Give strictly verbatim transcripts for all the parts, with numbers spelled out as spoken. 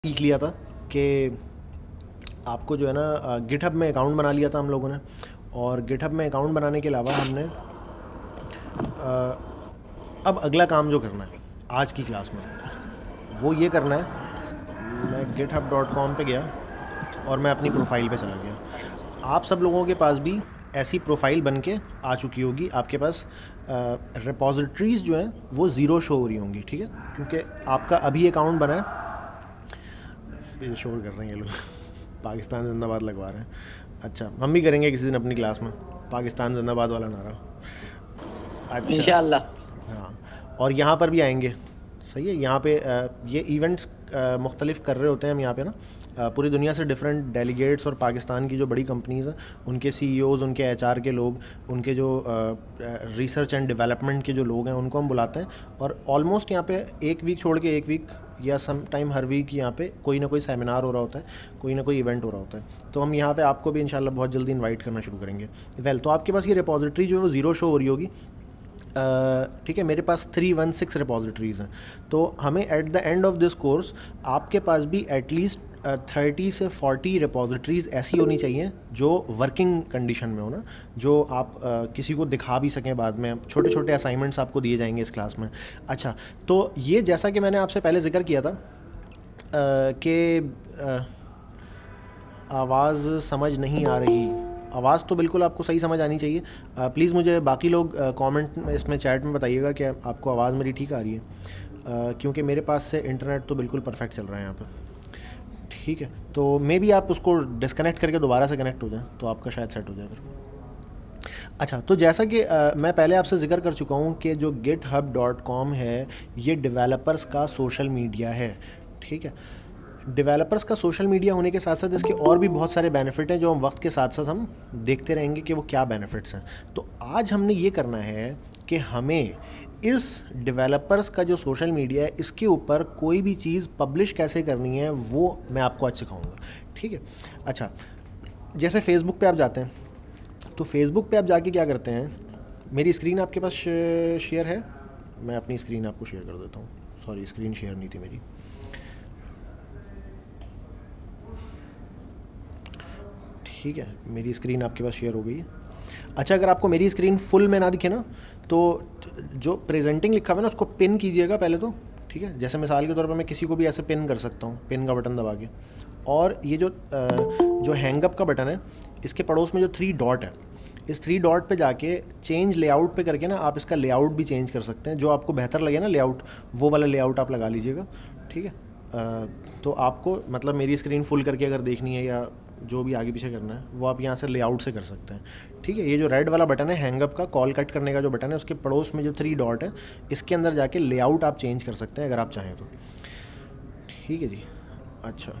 सीख लिया था कि आपको जो है ना गिटहब में अकाउंट बना लिया था हम लोगों ने। और गिटहब में अकाउंट बनाने के अलावा हमने अ, अब अगला काम जो करना है आज की क्लास में वो ये करना है। मैं गिटहब डॉट कॉम पे गया और मैं अपनी प्रोफाइल पे चला गया। आप सब लोगों के पास भी ऐसी प्रोफाइल बन के आ चुकी होगी। आपके पास रिपोजिटरीज़ जो हैं वो ज़ीरो शो हो रही होंगी, ठीक है, क्योंकि आपका अभी अकाउंट बना है। ये शोर कर रहे हैं ये लोग पाकिस्तान जिंदाबाद लगवा रहे हैं। अच्छा, हम भी करेंगे किसी दिन अपनी क्लास में पाकिस्तान जिंदाबाद वाला नारा। अच्छा, इंशाल्लाह। हाँ, और यहाँ पर भी आएंगे। सही है। यहाँ पे अ, ये इवेंट्स मुख्तलिफ कर रहे होते हैं हम यहाँ पे ना, अ, पूरी दुनिया से डिफरेंट डेलीगेट्स और पाकिस्तान की जो बड़ी कंपनीज़ हैं उनके सीईओज़, उनके एचआर के लोग, उनके जो रिसर्च एंड डेवलपमेंट के जो लोग हैं उनको हम बुलाते हैं। और ऑलमोस्ट यहाँ पे एक वीक छोड़ के एक वीक या सम टाइम हर वीक यहाँ पे कोई ना कोई सेमिनार हो रहा होता है, कोई ना कोई इवेंट हो रहा होता है। तो हम यहाँ पे आपको भी इंशाल्लाह बहुत जल्दी इनवाइट करना शुरू करेंगे। वेल, तो आपके पास ये रिपोजिटरी जो है वो ज़ीरो शो हो रही होगी, ठीक है। मेरे पास थ्री वन सिक्स रिपोजिटरीज़ हैं। तो हमें at the end of this course आपके पास भी एटलीस्ट थर्टी से फोर्टी रिपोजिटरीज़ ऐसी होनी चाहिए जो वर्किंग कंडीशन में हो ना, जो आप uh, किसी को दिखा भी सकें बाद में। छोटे छोटे असाइनमेंट्स आपको दिए जाएंगे इस क्लास में। अच्छा, तो ये जैसा कि मैंने आपसे पहले ज़िक्र किया था uh, कि uh, आवाज़ समझ नहीं आ रही। आवाज़ तो बिल्कुल आपको सही समझ आनी चाहिए। प्लीज़ मुझे बाकी लोग कमेंट में इसमें चैट में बताइएगा कि आपको आवाज़ मेरी ठीक आ रही है, uh, क्योंकि मेरे पास से इंटरनेट तो बिल्कुल परफेक्ट चल रहा है यहाँ पे, ठीक है। तो मे बी आप उसको डिस्कनेक्ट करके दोबारा से कनेक्ट हो जाए तो आपका शायद सेट हो जाए फिर। अच्छा, तो जैसा कि uh, मैं पहले आपसे जिक्र कर चुका हूँ कि जो गिटहब डॉट कॉम है ये डेवलपर्स का सोशल मीडिया है, ठीक है। डेवलपर्स का सोशल मीडिया होने के साथ साथ इसके और भी बहुत सारे बेनिफिट हैं जो हम वक्त के साथ साथ हम देखते रहेंगे कि वो क्या बेनिफिट्स हैं। तो आज हमने ये करना है कि हमें इस डेवलपर्स का जो सोशल मीडिया है इसके ऊपर कोई भी चीज़ पब्लिश कैसे करनी है वो मैं आपको आज सिखाऊंगा, ठीक है। अच्छा, जैसे फेसबुक पे आप जाते हैं तो फेसबुक पे आप जाके क्या करते हैं, मेरी स्क्रीन आपके पास शेयर है, मैं अपनी स्क्रीन आपको शेयर कर देता हूँ। सॉरी, स्क्रीन शेयर नहीं थी मेरी, ठीक है। मेरी स्क्रीन आपके पास शेयर हो गई है। अच्छा, अगर आपको मेरी स्क्रीन फुल में ना दिखे ना तो जो प्रेजेंटिंग लिखा हुआ है ना उसको पिन कीजिएगा पहले तो, ठीक है। जैसे मिसाल के तौर पर मैं किसी को भी ऐसे पिन कर सकता हूँ, पिन का बटन दबा के। और ये जो जो हैंगअप का बटन है इसके पड़ोस में जो थ्री डॉट है, इस थ्री डॉट पे जाके चेंज लेआउट पे करके ना आप इसका लेआउट भी चेंज कर सकते हैं। जो आपको बेहतर लगे ना लेआउट, वो वाला लेआउट आप लगा लीजिएगा, ठीक है। तो आपको मतलब मेरी स्क्रीन फुल करके अगर देखनी है या जो भी आगे पीछे करना है वो आप यहाँ से लेआउट से कर सकते हैं, ठीक है। ये जो रेड वाला बटन है हैंगअप का, कॉल कट करने का जो बटन है, उसके पड़ोस में जो थ्री डॉट है इसके अंदर जाके लेआउट आप चेंज कर सकते हैं अगर आप चाहें तो, ठीक है जी। अच्छा,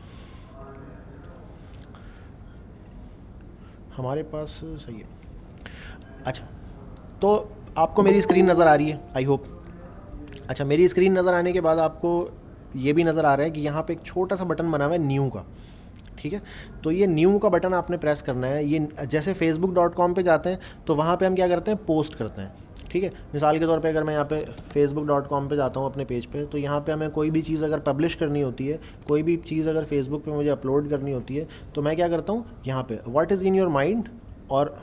हमारे पास सही है। अच्छा, तो आपको मेरी स्क्रीन नज़र आ रही है, आई होप। अच्छा, मेरी स्क्रीन नज़र आने के बाद आपको ये भी नज़र आ रहा है कि यहाँ पे एक छोटा सा बटन बना हुआ है न्यू का, ठीक है। तो ये न्यू का बटन आपने प्रेस करना है। ये जैसे फेसबुक डॉट कॉम पर जाते हैं तो वहाँ पे हम क्या करते हैं, पोस्ट करते हैं, ठीक है। मिसाल के तौर पे अगर मैं यहाँ पे फेसबुक डॉट कॉम पर जाता हूँ अपने पेज पे, तो यहाँ पे हमें कोई भी चीज़ अगर पब्लिश करनी होती है, कोई भी चीज़ अगर फेसबुक पे मुझे अपलोड करनी होती है, तो मैं क्या करता हूँ, यहाँ पे what is in your mind, और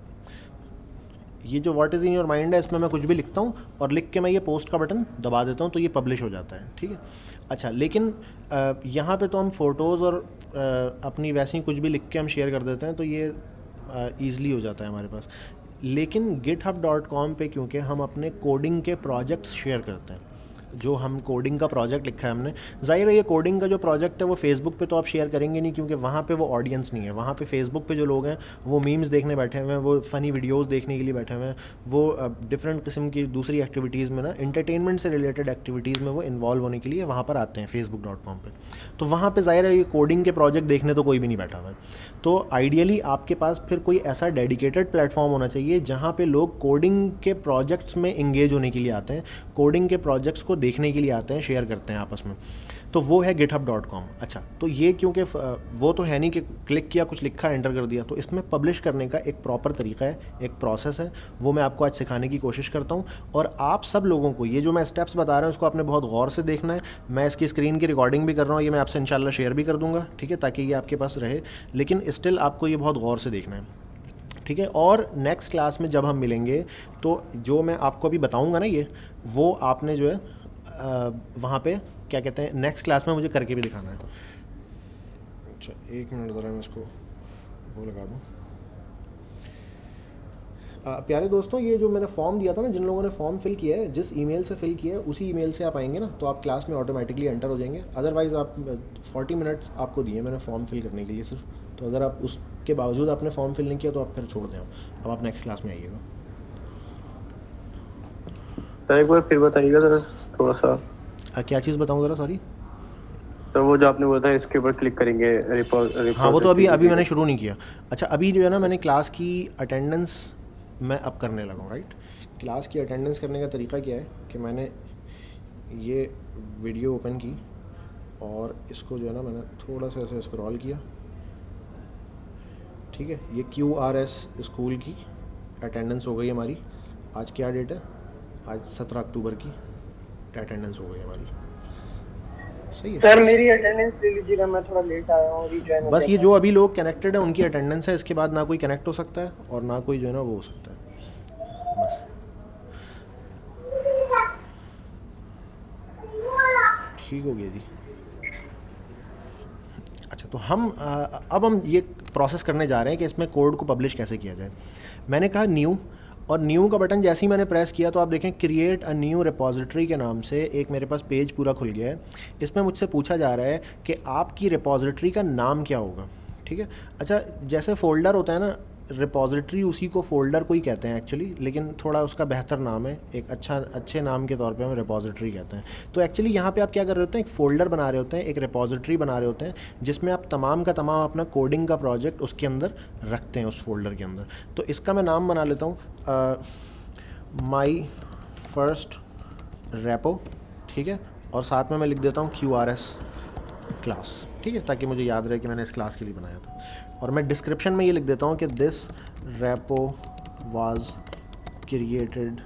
ये जो what is in your mind है इसमें मैं कुछ भी लिखता हूँ और लिख के मैं ये पोस्ट का बटन दबा देता हूँ तो ये पब्लिश हो जाता है, ठीक है। अच्छा, लेकिन यहाँ पे तो हम फ़ोटोज़ और आ, अपनी वैसे ही कुछ भी लिख के हम शेयर कर देते हैं तो ये ईज़िली हो जाता है हमारे पास। लेकिन गिटहब डॉट कॉम पे क्योंकि हम अपने कोडिंग के प्रोजेक्ट्स शेयर करते हैं, जो हम कोडिंग का प्रोजेक्ट लिखा है हमने, ज़ाहिर है ये कोडिंग का जो प्रोजेक्ट है वो फेसबुक पे तो आप शेयर करेंगे नहीं क्योंकि वहाँ पे वो ऑडियंस नहीं है। वहाँ पे फेसबुक पे जो लोग हैं वो मीम्स देखने बैठे हुए हैं, वो फ़नी वीडियोस देखने के लिए बैठे हुए हैं, वो डिफरेंट किस्म की दूसरी एक्टिविटीज़ में ना, इंटरटेनमेंट से रिलेटेड एक्टिविटीज़ में वो इन्वॉल्व होने के लिए वहाँ पर आते हैं फेसबुक डॉट कॉम पर। तो वहाँ पर ज़ाहिर है ये कोडिंग के प्रोजेक्ट देखने तो कोई भी नहीं बैठा हुआ है। तो आइडियली आपके पास फिर कोई ऐसा डेडिकेटेड प्लेटफॉर्म होना चाहिए जहाँ पर लोग कोडिंग के प्रोजेक्ट्स में इंगेज होने के लिए आते हैं, कोडिंग के प्रोजेक्ट्स को देखने के लिए आते हैं, शेयर करते हैं आपस में। तो वो है गिटहब डॉट कॉम। अच्छा, तो ये क्योंकि वो तो है नहीं कि क्लिक किया, कुछ लिखा, एंटर कर दिया, तो इसमें पब्लिश करने का एक प्रॉपर तरीका है, एक प्रोसेस है, वो मैं आपको आज सिखाने की कोशिश करता हूँ। और आप सब लोगों को ये जो मैं स्टेप्स बता रहा हूँ इसको आपने बहुत गौर से देखना है। मैं इसकी स्क्रीन की रिकॉर्डिंग भी कर रहा हूँ, ये मैं आपसे इंशाल्लाह शेयर भी कर दूँगा, ठीक है, ताकि ये आपके पास रहे, लेकिन स्टिल आपको ये बहुत गौर से देखना है, ठीक है। और नेक्स्ट क्लास में जब हम मिलेंगे तो जो मैं आपको अभी बताऊंगा ना ये, वो आपने जो है वहाँ पे क्या कहते हैं, नेक्स्ट क्लास में मुझे करके भी दिखाना है। अच्छा एक मिनट ज़रा मैं इसको वो लगा दूँ। प्यारे दोस्तों, ये जो मैंने फॉर्म दिया था ना, जिन लोगों ने फॉर्म फिल किया है, जिस ईमेल से फिल किया है उसी ईमेल से आप आएंगे ना, तो आप क्लास में ऑटोमेटिकली एंटर हो जाएंगे। अदरवाइज़ आप फोर्टी मिनट्स आपको दिए मैंने फॉर्म फिल करने के लिए सिर्फ, तो अगर आप उसके बावजूद आपने फॉर्म फिल नहीं किया तो आप फिर छोड़ दें। अब आप नेक्स्ट क्लास में आइएगा। सर एक बार फिर बताइएगा ज़रा थोड़ा सा। आ, क्या चीज़ बताऊँ ज़रा, सॉरी। तो वो जो आपने बोला था इसके ऊपर क्लिक करेंगे रिपोर्ट। हाँ वो तो अभी अभी मैंने शुरू नहीं किया। अच्छा अभी जो है ना, मैंने क्लास की अटेंडेंस मैं अब करने लगा हूँ, राइट। क्लास की अटेंडेंस करने का तरीका क्या है कि मैंने ये वीडियो ओपन की और इसको जो है ना मैंने थोड़ा सा ऐसे स्क्रॉल किया, ठीक है। ये क्यू आर एस स्कूल की अटेंडेंस हो गई हमारी। आज क्या डेट है, आज सत्रह अक्टूबर की अटेंडेंस हो गई हमारी, सही है। सर मेरी अटेंडेंस ले लीजिएगा, मैं थोड़ा लेट आया हूँ, रीजॉइन। बस ये जो अभी लोग कनेक्टेड है उनकी अटेंडेंस है, इसके बाद ना कोई कनेक्ट हो सकता है और ना कोई जो है ना वो हो सकता है, बस ठीक हो गया जी। अच्छा तो हम आ, अब हम ये प्रोसेस करने जा रहे हैं कि इसमें कोड को पब्लिश कैसे किया जाए। मैंने कहा न्यू, और न्यू का बटन जैसे ही मैंने प्रेस किया तो आप देखें क्रिएट अ न्यू रिपॉजिटरी के नाम से एक मेरे पास पेज पूरा खुल गया है। इसमें मुझसे पूछा जा रहा है कि आपकी रिपॉजिटरी का नाम क्या होगा, ठीक है। अच्छा जैसे फ़ोल्डर होता है ना, रिपॉजिटरी उसी को फ़ोल्डर को ही कहते हैं एक्चुअली, लेकिन थोड़ा उसका बेहतर नाम है, एक अच्छा अच्छे नाम के तौर पे हम रिपॉजिटरी कहते हैं। तो एक्चुअली यहाँ पे आप क्या कर रहे होते हैं, एक फ़ोल्डर बना रहे होते हैं, एक रिपॉजिटरी बना रहे होते हैं, जिसमें आप तमाम का तमाम अपना कोडिंग का प्रोजेक्ट उसके अंदर रखते हैं, उस फोल्डर के अंदर। तो इसका मैं नाम बना लेता हूँ माई फर्स्ट रेपो, ठीक है, और साथ में मैं लिख देता हूँ क्यू आर एस क्लास, ठीक है, ताकि मुझे याद रहे कि मैंने इस क्लास के लिए बनाया था। और मैं डिस्क्रिप्शन में ये लिख देता हूँ कि this repo was created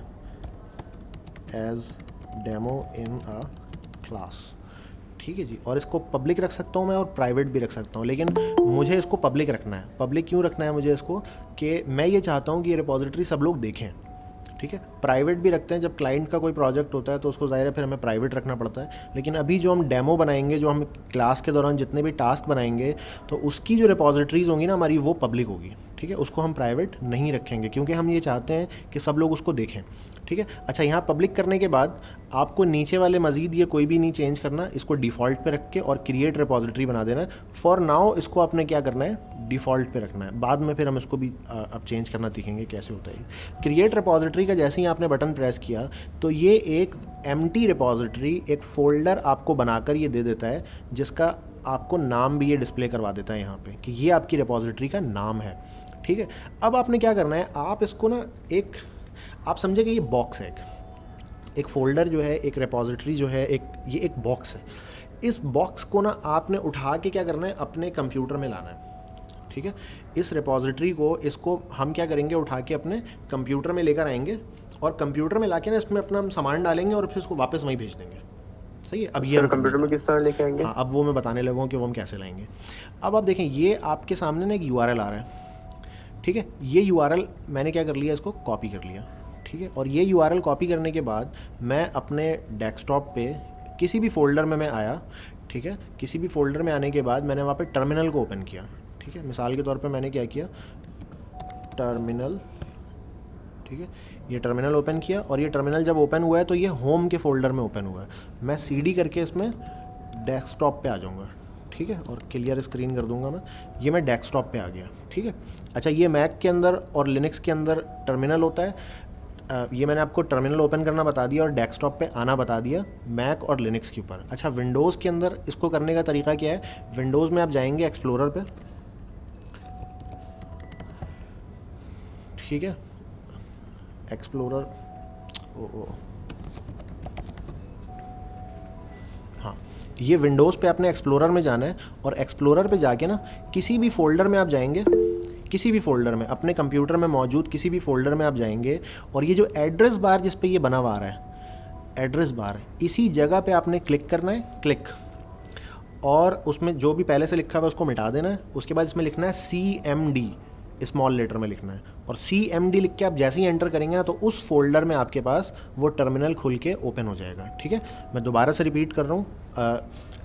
as demo in a class, ठीक है जी। और इसको पब्लिक रख सकता हूँ मैं और प्राइवेट भी रख सकता हूँ, लेकिन मुझे इसको पब्लिक रखना है। पब्लिक क्यों रखना है मुझे इसको, कि मैं ये चाहता हूँ कि ये रिपॉजिटरी सब लोग देखें, ठीक है। प्राइवेट भी रखते हैं जब क्लाइंट का कोई प्रोजेक्ट होता है तो उसको ज़ाहिर है फिर हमें प्राइवेट रखना पड़ता है, लेकिन अभी जो हम डेमो बनाएंगे, जो हम क्लास के दौरान जितने भी टास्क बनाएंगे, तो उसकी जो रिपॉजिटरीज़ होंगी ना हमारी, वो पब्लिक होगी, ठीक है। उसको हम प्राइवेट नहीं रखेंगे क्योंकि हम ये चाहते हैं कि सब लोग उसको देखें, ठीक है। अच्छा यहाँ पब्लिक करने के बाद आपको नीचे वाले मज़ीद ये कोई भी नहीं चेंज करना, इसको डिफ़ॉल्ट पे रख के और क्रिएट रिपॉजिटरी बना देना है। फॉर नाउ इसको आपने क्या करना है, डिफ़ॉल्ट पे रखना है, बाद में फिर हम इसको भी अब चेंज करना दिखेंगे कैसे होता है। क्रिएट रिपॉजिटरी का जैसे ही आपने बटन प्रेस किया तो ये एक एम्प्टी रिपॉजिटरी, एक फ़ोल्डर आपको बनाकर ये दे देता है, जिसका आपको नाम भी ये डिस्प्ले करवा देता है यहाँ पे कि ये आपकी रिपॉजिटरी का नाम है, ठीक है। अब आपने क्या करना है, आप इसको ना एक, आप समझे कि ये बॉक्स है, एक एक फ़ोल्डर जो है, एक रिपॉजिटरी जो है, एक ये एक बॉक्स है। इस बॉक्स को ना आपने उठा के क्या करना है, अपने कंप्यूटर में लाना है, ठीक है। इस रिपॉजिटरी को, इसको हम क्या करेंगे, उठा के अपने कंप्यूटर में लेकर आएंगे और कंप्यूटर में लाके ना इसमें अपना हम सामान डालेंगे और फिर इसको वापस वहीं भेज देंगे, सही है। अब ये कंप्यूटर में किस तरह लेके आएंगे? हाँ अब वो मैं बताने लगा हूँ कि वो हम कैसे लाएंगे। अब आप देखें ये आपके सामने ना एक यू आर एल आ रहा है, ठीक है। ये यू आर एल मैंने क्या कर लिया, इसको कॉपी कर लिया, ठीक है। और ये यू आर एल कॉपी करने के बाद मैं अपने डेस्कटॉप पे किसी भी फ़ोल्डर में मैं आया, ठीक है। किसी भी फ़ोल्डर में आने के बाद मैंने वहाँ पे टर्मिनल को ओपन किया, ठीक है। मिसाल के तौर पे मैंने क्या किया, टर्मिनल, ठीक है। ये टर्मिनल ओपन किया और ये टर्मिनल जब ओपन हुआ है तो ये होम के फ़ोल्डर में ओपन हुआ है। मैं सीडी करके इसमें डेस्कटॉप पे आ जाऊँगा, ठीक है, और क्लियर स्क्रीन कर दूंगा मैं। ये मैं डेस्कटॉप पे आ गया, ठीक है। अच्छा ये मैक के अंदर और लिनक्स के अंदर टर्मिनल होता है। ये मैंने आपको टर्मिनल ओपन करना बता दिया और डेस्कटॉप पे आना बता दिया, मैक और लिनक्स के ऊपर। अच्छा विंडोज़ के अंदर इसको करने का तरीका क्या है, विंडोज़ में आप जाएंगे एक्सप्लोरर पे, ठीक है, एक्सप्लोरर, ओ ओ हाँ, ये विंडोज़ पे आपने एक्सप्लोरर में जाना है और एक्सप्लोरर पे जाके ना किसी भी फ़ोल्डर में आप जाएंगे, किसी भी फ़ोल्डर में अपने कंप्यूटर में मौजूद किसी भी फ़ोल्डर में आप जाएंगे और ये जो एड्रेस बार जिस पे ये बना हुआ आ रहा है, एड्रेस बार, इसी जगह पे आपने क्लिक करना है, क्लिक, और उसमें जो भी पहले से लिखा हुआ है उसको मिटा देना है। उसके बाद इसमें लिखना है C M D, small letter में लिखना है, और सी एम डी लिख के आप जैसे ही एंटर करेंगे ना तो उस फोल्डर में आपके पास वो टर्मिनल खुल के ओपन हो जाएगा। ठीक है, मैं दोबारा से रिपीट कर रहा हूँ,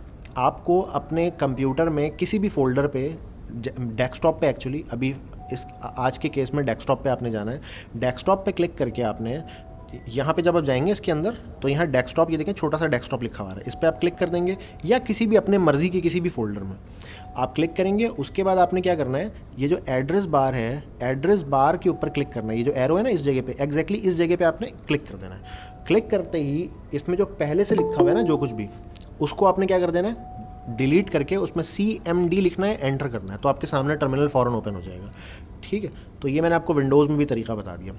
आपको अपने कंप्यूटर में किसी भी फोल्डर पे, डेस्कटॉप पे एक्चुअली, अभी इस आज के केस में डेस्कटॉप पे आपने जाना है। डेस्कटॉप पे क्लिक करके आपने यहाँ पे जब आप जाएंगे इसके अंदर तो यहाँ डेस्कटॉप, ये देखें छोटा सा डेस्कटॉप लिखा हुआ है, इस पर आप क्लिक कर देंगे या किसी भी अपने मर्ज़ी के किसी भी फोल्डर में आप क्लिक करेंगे। उसके बाद आपने क्या करना है, ये जो एड्रेस बार है, एड्रेस बार के ऊपर क्लिक करना है, ये जो एरो है ना इस जगह पे, एग्जैक्टली इस जगह पे आपने क्लिक कर देना है। क्लिक करते ही इसमें जो पहले से लिखा हुआ है ना जो कुछ भी, उसको आपने क्या कर देना है, डिलीट करके उसमें सी एम डी लिखना है, एंटर करना है, तो आपके सामने टर्मिनल फ़ौरन ओपन हो जाएगा। ठीक है, तो ये मैंने आपको विंडोज़ में भी तरीका बता दिया।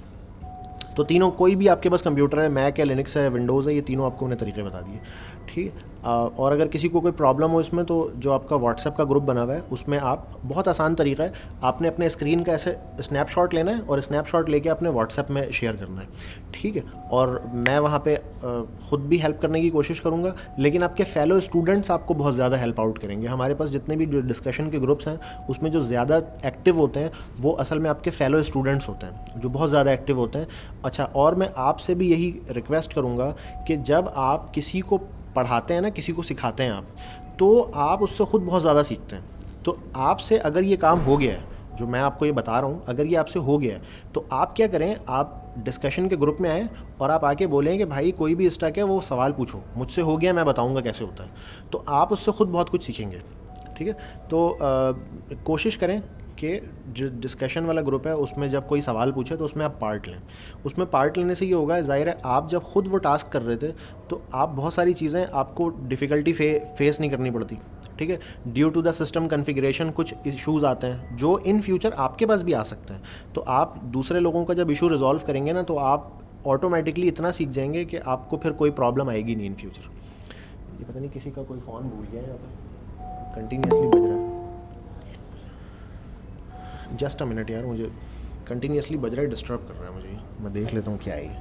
तो तीनों, कोई भी आपके पास कंप्यूटर है, मैक है, लिनक्स है, विंडोज़ है, ये तीनों आपको उन्हें तरीके बता दिए। ठीक है, और अगर किसी को कोई प्रॉब्लम हो इसमें तो जो आपका व्हाट्सएप का ग्रुप बना हुआ है उसमें आप, बहुत आसान तरीका है, आपने अपने स्क्रीन का ऐसे स्नैपशॉट लेना है और स्नैपशॉट लेके अपने व्हाट्सएप में शेयर करना है। ठीक है, और मैं वहाँ पे ख़ुद भी हेल्प करने की कोशिश करूँगा, लेकिन आपके फेलो स्टूडेंट्स आपको बहुत ज़्यादा हेल्प आउट करेंगे। हमारे पास जितने भी जो डिस्कशन के ग्रुप्स हैं उसमें जो ज़्यादा एक्टिव होते हैं वो असल में आपके फेलो स्टूडेंट्स होते हैं जो बहुत ज़्यादा एक्टिव होते हैं। अच्छा, और मैं आपसे भी यही रिक्वेस्ट करूँगा कि जब आप किसी को पढ़ाते हैं ना, किसी को सिखाते हैं आप, तो आप उससे ख़ुद बहुत ज़्यादा सीखते हैं। तो आपसे अगर ये काम हो गया है जो मैं आपको ये बता रहा हूँ, अगर ये आपसे हो गया है तो आप क्या करें, आप डिस्कशन के ग्रुप में आएँ और आप आके बोलें कि भाई कोई भी स्टक है वो सवाल पूछो, मुझसे हो गया, मैं बताऊँगा कैसे होता है। तो आप उससे ख़ुद बहुत कुछ सीखेंगे। ठीक है, तो आ, कोशिश करें कि जो डिस्कशन वाला ग्रुप है उसमें जब कोई सवाल पूछे तो उसमें आप पार्ट लें। उसमें पार्ट लेने से ये होगा, ज़ाहिर है आप जब खुद वो टास्क कर रहे थे तो आप बहुत सारी चीज़ें, आपको डिफ़िकल्टी फे, फेस नहीं करनी पड़ती। ठीक है, due to the system configuration कुछ इश्यूज़ आते हैं जो इन फ्यूचर आपके पास भी आ सकते हैं। तो आप दूसरे लोगों का जब इशू रिजॉल्व करेंगे ना तो आप ऑटोमेटिकली इतना सीख जाएंगे कि आपको फिर कोई प्रॉब्लम आएगी नहीं इन फ्यूचर। ये पता नहीं किसी का कोई फ़ोन भूल गया है, यहाँ पर कंटिन्यूसली बज रहा है। जस्ट अ मिनट यार, मुझे कंटिन्यूसली बज रहा है, डिस्टर्ब कर रहा है मुझे, मैं देख लेता हूँ क्या है।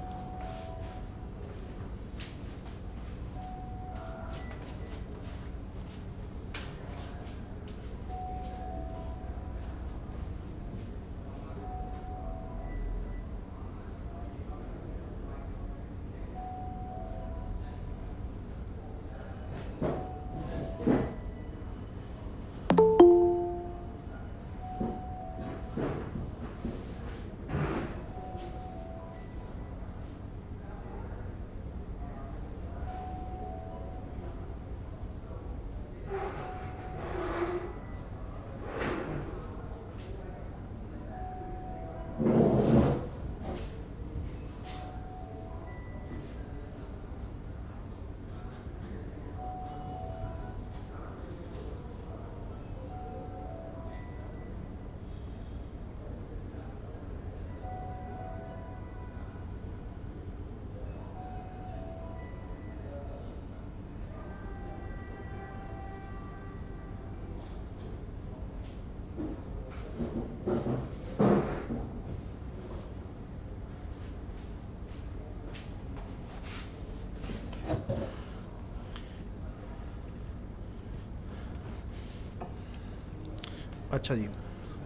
अच्छा जी,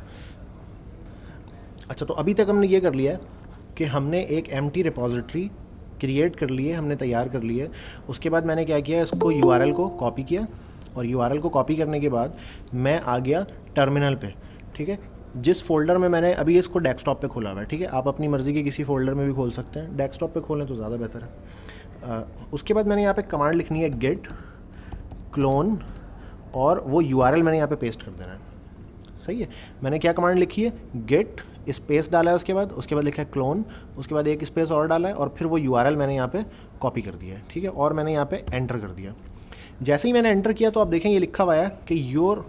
अच्छा तो अभी तक हमने ये कर लिया है कि हमने एक एम्प्टी रिपॉजिटरी क्रिएट कर ली है, हमने तैयार कर ली है। उसके बाद मैंने क्या किया, इसको यूआरएल को कॉपी किया और यूआरएल को कॉपी करने के बाद मैं आ गया टर्मिनल पे। ठीक है, जिस फोल्डर में मैंने अभी इसको डेस्कटॉप पे खोला हुआ है। ठीक है, आप अपनी मर्ज़ी के किसी फोल्डर में भी खोल सकते हैं, डेस्कटॉप पे खोलें तो ज़्यादा बेहतर है। आ, उसके बाद मैंने यहाँ पे कमांड लिखनी है गेट क्लोन, और वो यूआरएल मैंने यहाँ पे पेस्ट कर देना है। सही है, मैंने क्या कमांड लिखी है, गेट स्पेस डाला है, उसके बाद उसके बाद लिखा है क्लोन, उसके बाद एक स्पेस और डाला है और फिर वो यूआरएल मैंने यहाँ पे कॉपी कर दिया है। ठीक है, और मैंने यहाँ पे एंटर कर दिया। जैसे ही मैंने एंटर किया तो आप देखें ये लिखा हुआ है कि योर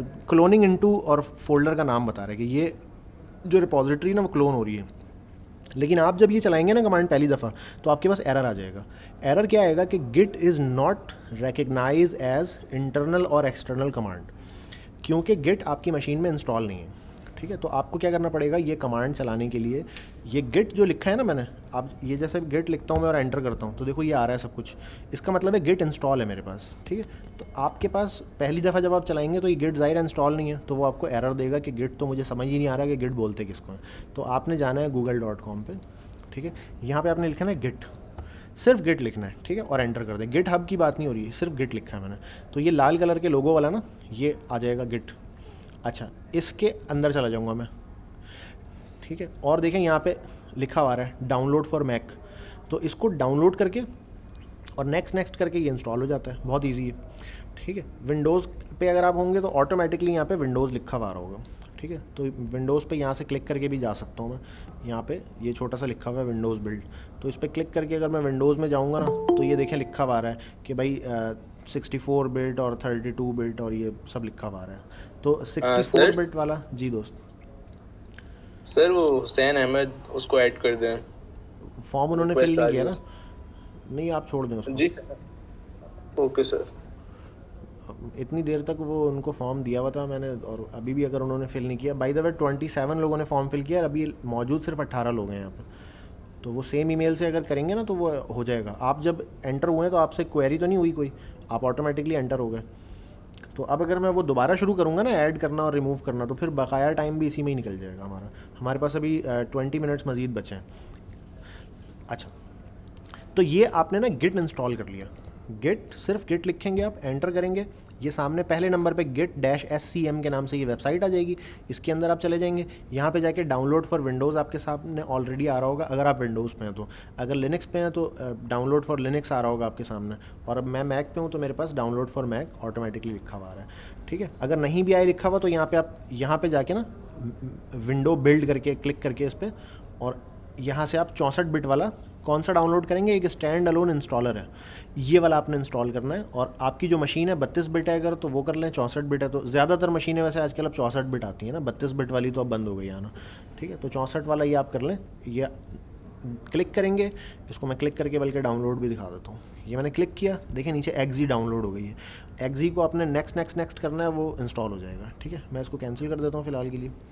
क्लोनिंग इनटू, और फोल्डर का नाम बता रहा है कि ये जो रिपॉजिटरी ना वो क्लोन हो रही है। लेकिन आप जब ये चलाएंगे ना कमांड पहली दफ़ा तो आपके पास एरर आ जाएगा। एरर क्या आएगा कि git is not recognise as internal और एक्सटर्नल कमांड, क्योंकि गिट आपकी मशीन में इंस्टॉल नहीं है। ठीक है, तो आपको क्या करना पड़ेगा, ये कमांड चलाने के लिए ये गिट जो लिखा है ना मैंने, अब ये जैसे गिट लिखता हूँ मैं और एंटर करता हूँ तो देखो ये आ रहा है सब कुछ, इसका मतलब है गिट इंस्टॉल है मेरे पास। ठीक है, तो आपके पास पहली दफ़ा जब आप चलाएंगे तो ये गिट ज़ाहिर इंस्टॉल नहीं है, तो वो आपको एरर देगा कि गिट तो मुझे समझ ही नहीं आ रहा कि गिट बोलते किसको है। तो आपने जाना है गूगल डॉट कॉम पर। ठीक है, यहाँ पर आपने लिखा है गिट, सिर्फ गिट लिखना है। ठीक है, और एंटर कर दें। गिट हब की बात नहीं हो रही है, सिर्फ गिट लिखा है मैंने। तो ये लाल कलर के लोगो वाला ना ये आ जाएगा गिट। अच्छा, इसके अंदर चला जाऊँगा मैं। ठीक है, और देखें यहाँ पे लिखा हुआ है डाउनलोड फॉर मैक, तो इसको डाउनलोड करके और नेक्स्ट नेक्स्ट करके ये इंस्टॉल हो जाता है, बहुत इजी है। ठीक है, विंडोज़ पे अगर आप होंगे तो ऑटोमेटिकली यहाँ पे विंडोज़ लिखा हुआ होगा। ठीक है, तो विंडोज़ पे यहाँ से क्लिक करके भी जा सकता हूँ मैं। यहाँ पे ये छोटा सा लिखा हुआ है विंडोज़ बिल्ड, तो इस पर क्लिक करके अगर मैं विंडोज़ में जाऊँगा ना तो ये देखें लिखा हुआ है कि भाई सिक्सटी फोर बिट और थर्टी टू बिट और ये सब लिखा हुआ है। तो सिक्सटी फोर बिट वाला जी दोस्त सर वो हुसैन अहमद उसको ऐड कर दें, फॉर्म उन्होंने फिल नहीं किया ना। नहीं आप छोड़ दें उसको। जी सर, ओके सर। इतनी देर तक वो उनको फॉर्म दिया हुआ था मैंने, और अभी भी अगर उन्होंने फिल नहीं किया, by the way twenty seven लोगों ने फॉर्म फिल किया और अभी मौजूद सिर्फ अट्ठारह लोग हैं यहाँ पे। तो वो सेम ईमेल से अगर करेंगे ना तो वो हो जाएगा। आप जब एंटर हुए हैं तो आपसे क्वेरी तो नहीं हुई कोई, आप ऑटोमेटिकली एंटर हो गए। तो अब अगर मैं वो दोबारा शुरू करूँगा ना ऐड करना और रिमूव करना, तो फिर बकाया टाइम भी इसी में ही निकल जाएगा हमारा। हमारे पास अभी ट्वेंटी मिनट्स मज़ीद बचे हैं। अच्छा, तो ये आपने ना गिट इंस्टॉल कर लिया। गिट सिर्फ गिट लिखेंगे, आप एंटर करेंगे, ये सामने पहले नंबर पे git dash S C M के नाम से ये वेबसाइट आ जाएगी। इसके अंदर आप चले जाएंगे, यहाँ पे जाके डाउनलोड फॉर विंडोज़ आपके सामने ऑलरेडी आ रहा होगा अगर आप विंडोज़ पे हैं तो। अगर लिनक्स पे हैं तो डाउनलोड फॉर लिनक्स आ रहा होगा आपके सामने, और अब मैं मैक पे हूँ तो मेरे पास डाउनलोड फॉर मैक ऑटोमेटिकली लिखा हुआ है। ठीक है, अगर नहीं भी आए लिखा हुआ तो यहाँ पर आप यहाँ पर जाके ना विंडो बिल्ड करके क्लिक करके इस पर, और यहाँ से आप चौंसठ बिट वाला कौन सा डाउनलोड करेंगे, एक स्टैंड अलोन इंस्टॉलर है, ये वाला आपने इंस्टॉल करना है। और आपकी जो मशीन है बत्तीस बिट है अगर तो वो कर लें, चौंसठ बिट है तो ज़्यादातर मशीनें वैसे आजकल अब चौंसठ बिट आती हैं ना, बत्तीस बिट वाली तो अब बंद हो गई आना। ठीक है, तो चौंसठ वाला ये आप कर लें। ये क्लिक करेंगे, इसको मैं क्लिक करके बल्कि डाउनलोड भी दिखा देता हूँ। ये मैंने क्लिक किया, देखिए नीचे एक्जी डाउनलोड हो गई है। एक्जी को आपने नेक्स्ट नेक्स्ट नेक्स्ट करना है, वो इंस्टॉल हो जाएगा। ठीक है, मैं इसको कैंसिल कर देता हूँ फ़िलहाल के लिए।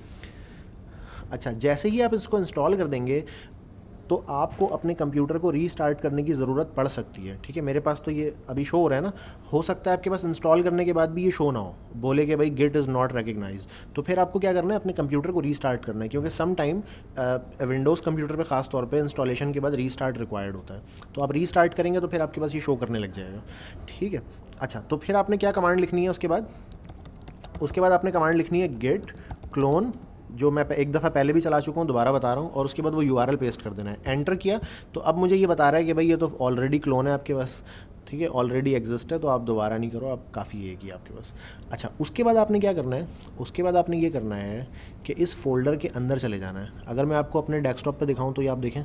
अच्छा, जैसे ही आप इसको इंस्टॉल कर देंगे तो आपको अपने कंप्यूटर को रीस्टार्ट करने की ज़रूरत पड़ सकती है। ठीक है, मेरे पास तो ये अभी शो हो रहा है ना, हो सकता है आपके पास इंस्टॉल करने के बाद भी ये शो ना हो, बोले कि भाई गिट इज़ नॉट रिकग्नाइज। तो फिर आपको क्या करना है, अपने कंप्यूटर को रीस्टार्ट करना है, क्योंकि सम टाइम विंडोज़ कंप्यूटर पे ख़ास तौर पे इंस्टॉलेशन के बाद रीस्टार्ट रिक्वायर्ड होता है। तो आप रीस्टार्ट करेंगे तो फिर आपके पास ये शो करने लग जाएगा। ठीक है, अच्छा, तो फिर आपने क्या कमांड लिखनी है उसके बाद, उसके बाद आपने कमांड लिखनी है गिट क्लोन, जो मैं एक दफ़ा पहले भी चला चुका हूँ, दोबारा बता रहा हूँ, और उसके बाद वो यूआरएल पेस्ट कर देना है। एंटर किया तो अब मुझे ये बता रहा है कि भाई ये तो ऑलरेडी क्लोन है आपके पास। ठीक है, ऑलरेडी एग्जिस्ट है, तो आप दोबारा नहीं करो, आप काफ़ी है कि आपके पास। अच्छा, उसके बाद आपने क्या करना है, उसके बाद आपने ये करना है कि इस फोल्डर के अंदर चले जाना है। अगर मैं आपको अपने डेस्कटॉप पर दिखाऊँ तो ये आप देखें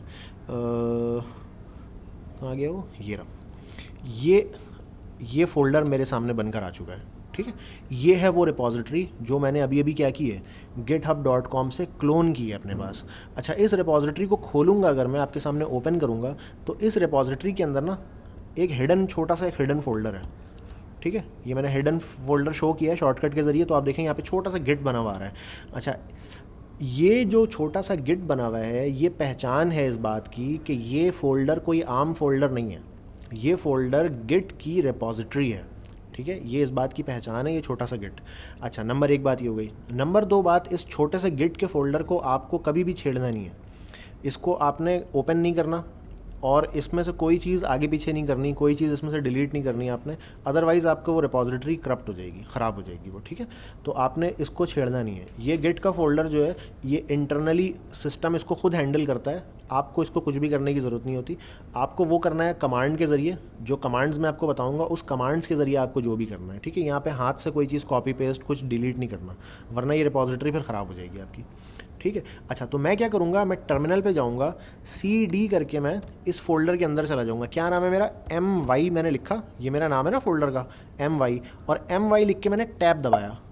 कहाँ गया वो, ये रहा, ये ये फ़ोल्डर मेरे सामने बनकर आ चुका है। ठीक है, ये है वो रिपॉजिटरी जो मैंने अभी अभी क्या की है, गिटहब डॉट कॉम से क्लोन की है अपने पास। अच्छा, इस रिपॉजिटरी को खोलूँगा, अगर मैं आपके सामने ओपन करूँगा तो इस रिपॉजिटरी के अंदर ना एक हिडन, छोटा सा एक हिडन फोल्डर है। ठीक है, ये मैंने हिडन फोल्डर शो किया है शॉर्टकट के ज़रिए, तो आप देखें यहाँ पे छोटा सा गिट बना हुआ है। अच्छा, ये जो छोटा सा गिट बना हुआ है, ये पहचान है इस बात की कि ये फ़ोल्डर कोई आम फोल्डर नहीं है, ये फ़ोल्डर गिट की रिपॉजिटरी है। ठीक है, ये इस बात की पहचान है, ये छोटा सा गिट। अच्छा, नंबर एक बात ये हो गई। नंबर दो बात, इस छोटे से गिट के फ़ोल्डर को आपको कभी भी छेड़ना नहीं है, इसको आपने ओपन नहीं करना, और इसमें से कोई चीज़ आगे पीछे नहीं करनी, कोई चीज़ इसमें से डिलीट नहीं करनी आपने, अदरवाइज़ आपको वो रिपॉजिटरी करप्ट हो जाएगी, ख़राब हो जाएगी वो। ठीक है, तो आपने इसको छेड़ना नहीं है। ये गिट का फ़ोल्डर जो है, ये इंटरनली सिस्टम इसको खुद हैंडल करता है, आपको इसको कुछ भी करने की ज़रूरत नहीं होती। आपको वो करना है कमांड के ज़रिए, जो कमांड्स मैं आपको बताऊँगा उस कमांड्स के ज़रिए आपको जो भी करना है। ठीक है, यहाँ पर हाथ से कोई चीज़ कॉपी पेस्ट कुछ डिलीट नहीं करना, वरना ये रिपॉजिटरी फिर ख़राब हो जाएगी आपकी। ठीक है, अच्छा, तो मैं क्या करूँगा, मैं टर्मिनल पे जाऊँगा, सी डी करके मैं इस फोल्डर के अंदर चला जाऊँगा। क्या नाम है मेरा, एम वाई मैंने लिखा, ये मेरा नाम है ना फोल्डर का, एम वाई, और एम वाई लिख के मैंने टैब दबाया। ठीक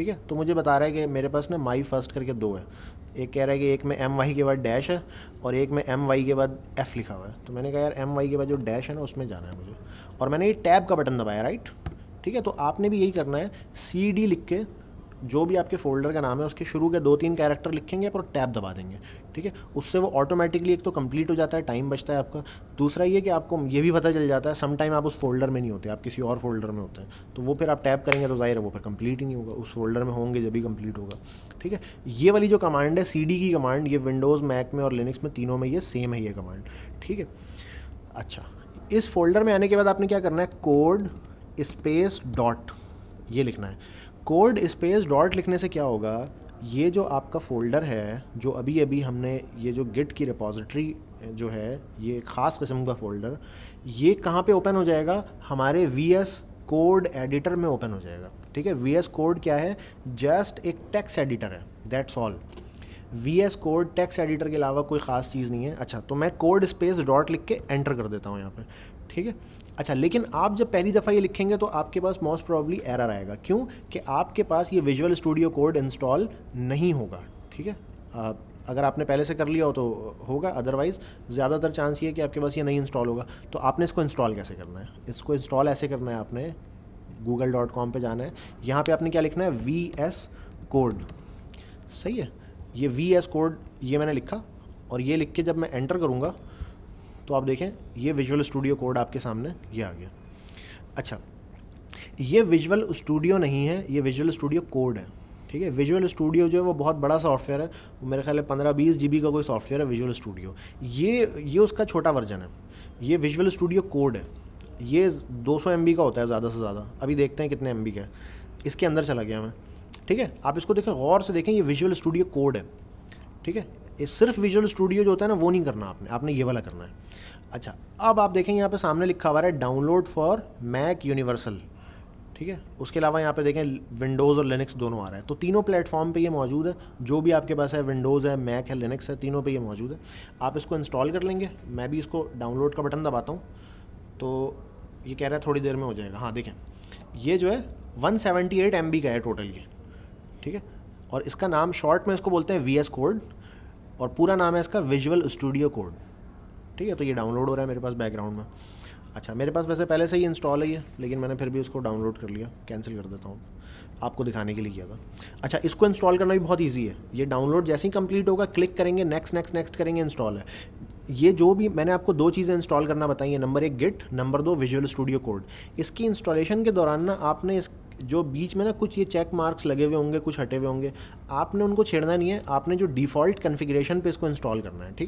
ठीक है। तो मुझे बता रहा है कि मेरे पास ना माई फर्स्ट करके दो है, एक कह रहा है कि एक में एम वाई के बाद डैश है और एक में एम वाई के बाद एफ़ लिखा हुआ है। तो मैंने कहा यार एम वाई के बाद जो डैश है ना उसमें जाना है मुझे, और मैंने ये टैब का बटन दबाया, राइट। ठीक है, तो आपने भी यही करना है, सी डी लिख के जो भी आपके फ़ोल्डर का नाम है उसके शुरू के दो तीन कैरेक्टर लिखेंगे और टैब दबा देंगे। ठीक है, उससे वो ऑटोमेटिकली एक तो कंप्लीट हो जाता है, टाइम बचता है आपका। दूसरा ये कि आपको ये भी पता चल जाता है सम टाइम आप उस फोल्डर में नहीं होते, आप किसी और फोल्डर में होते हैं, तो वो फिर आप टैब करेंगे तो ज़ाहिर है वो फिर कंप्लीट ही नहीं होगा, उस फोल्डर में होंगे जब भी कंप्लीट होगा। ठीक है, ये वाली जो कमांड है सी डी की कमांड, ये विंडोज़, मैक में और लिनक्स में तीनों में ये सेम है ये कमांड। ठीक है, अच्छा, इस फोल्डर में आने के बाद आपने क्या करना है, कोड स्पेस डॉट ये लिखना है। कोड स्पेस डॉट लिखने से क्या होगा, ये जो आपका फ़ोल्डर है जो अभी अभी हमने, ये जो गिट की रिपॉजिटरी जो है, ये ख़ास किस्म का फ़ोल्डर, ये कहाँ पे ओपन हो जाएगा, हमारे वी एस कोड एडिटर में ओपन हो जाएगा। ठीक है, वी एस कोड क्या है, जस्ट एक टेक्स्ट एडिटर है, that's all. V S code text editor के अलावा कोई ख़ास चीज़ नहीं है। अच्छा, तो मैं कोड स्पेस डॉट लिख के एंटर कर देता हूँ यहाँ पे। ठीक है, अच्छा, लेकिन आप जब पहली दफ़ा ये लिखेंगे तो आपके पास मोस्ट प्रॉब्ली एरर आएगा। क्यों कि आपके पास ये विजुअल स्टूडियो कोड इंस्टॉल नहीं होगा। ठीक है, आ, अगर आपने पहले से कर लिया हो तो होगा, अदरवाइज़ ज़्यादातर चांस ये है कि आपके पास ये नहीं इंस्टॉल होगा। तो आपने इसको इंस्टॉल कैसे करना है, इसको इंस्टॉल ऐसे करना है, आपने गूगल डॉट कॉम पर जाना है, यहाँ पर आपने क्या लिखना है, वी एस कोड। सही है, ये वी एस कोड ये मैंने लिखा, और ये लिख के जब मैं एंटर करूँगा तो आप देखें ये विजुअल स्टूडियो कोड आपके सामने ये आ गया। अच्छा, ये विजुअल स्टूडियो नहीं है, ये विजुअल स्टूडियो कोड है। ठीक है, विजुअल स्टूडियो जो है वो बहुत बड़ा सॉफ्टवेयर है, वो मेरे ख्याल में पंद्रह बीस जी बी का कोई सॉफ्टवेयर है विजुअल स्टूडियो। ये ये उसका छोटा वर्जन है, ये विजुअल स्टूडियो कोड है, ये दो सौ एम बी का होता है ज़्यादा से ज़्यादा। अभी देखते हैं कितने एम बी का है, इसके अंदर चला गया मैं। ठीक है, आप इसको देखें, गौर से देखें, ये विजुअल स्टूडियो कोड है। ठीक है, ये सिर्फ विजुअल स्टूडियो जो होता है ना वो नहीं करना आपने, आपने ये वाला करना है। अच्छा, अब आप देखें यहाँ पे सामने लिखा हुआ है डाउनलोड फॉर मैक यूनिवर्सल। ठीक है, उसके अलावा यहाँ पे देखें विंडोज़ और लिनक्स दोनों आ रहा है, तो तीनों प्लेटफॉर्म पे ये मौजूद है। जो भी आपके पास है, विंडोज़ है, मैक है, लिनक्स है, तीनों पे ये मौजूद है। आप इसको इंस्टॉल कर लेंगे। मैं भी इसको डाउनलोड का बटन दबाता हूँ, तो ये कह रहा है थोड़ी देर में हो जाएगा। हाँ देखें, ये जो है one seventy eight M B का है टोटल ये। ठीक है, और इसका नाम शॉर्ट में इसको बोलते हैं वी एस कोड, और पूरा नाम है इसका विजुअल स्टूडियो कोड। ठीक है, तो ये डाउनलोड हो रहा है मेरे पास बैकग्राउंड में। अच्छा, मेरे पास वैसे पहले से ही इंस्टॉल है ये, लेकिन मैंने फिर भी उसको डाउनलोड कर लिया, कैंसिल कर देता हूँ, आपको दिखाने के लिए किया था। अच्छा, इसको इंस्टॉल करना भी बहुत ईजी है। ये डाउनलोड जैसे ही कंप्लीट होगा, क्लिक करेंगे, नेक्स्ट नेक्स्ट नेक्स्ट करेंगे, इंस्टॉल है। ये जो भी मैंने आपको दो चीज़ें इंस्टॉल करना बताई है, नंबर एक गिट, नंबर दो विजुअल स्टूडियो कोड। इसकी इंस्टॉलेशन के दौरान ना आपने इस जो बीच में ना कुछ ये चेक मार्क्स लगे हुए होंगे, कुछ हटे हुए होंगे, आपने उनको छेड़ना नहीं है। आपने जो डिफ़ॉल्ट कॉन्फ़िगरेशन पे इसको इंस्टॉल करना है। ठीक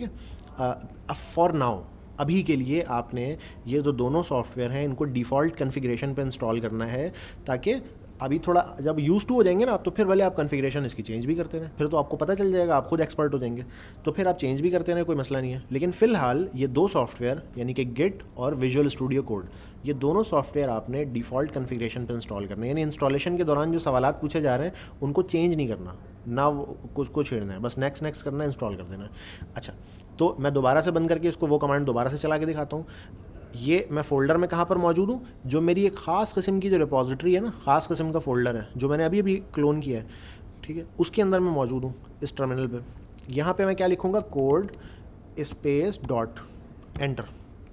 है, फॉर नाउ, अभी के लिए आपने ये जो दोनों सॉफ्टवेयर हैं इनको डिफ़ॉल्ट कॉन्फ़िगरेशन पे इंस्टॉल करना है, ताकि अभी थोड़ा जब यूज़ टू हो जाएंगे ना आप, तो फिर भले आप कॉन्फ़िगरेशन इसकी चेंज भी करते रहें, फिर तो आपको पता चल जाएगा, आप खुद एक्सपर्ट हो जाएंगे, तो फिर आप चेंज भी करते रहें, कोई मसला नहीं है। लेकिन फ़िलहाल ये दो सॉफ्टवेयर यानी कि गिट और विजुअल स्टूडियो कोड, ये दोनों सॉफ्टवेयर आपने डिफ़ॉल्ट कॉन्फ़िगरेशन पे इंस्टॉल करने, यानी इंस्टॉलेशन के दौरान जो सवालात पूछे जा रहे हैं उनको चेंज नहीं करना, ना कुछ को छेड़ना है, बस नेक्स्ट नेक्स्ट करना है, इंस्टॉल कर देना है। अच्छा, तो मैं दोबारा से बंद करके इसको वो कमांड दोबारा से चला के दिखाता हूँ। ये मैं फ़ोल्डर में कहाँ पर मौजूद हूँ, जो मेरी एक ख़ास किस्म की जो रिपॉजिटरी है ना, ख़ास किस्म का फ़ोल्डर है जो मैंने अभी अभी क्लोन किया है। ठीक है, उसके अंदर मैं मौजूद हूँ इस टर्मिनल पे। यहाँ पे मैं क्या लिखूँगा, कोड स्पेस डॉट एंटर।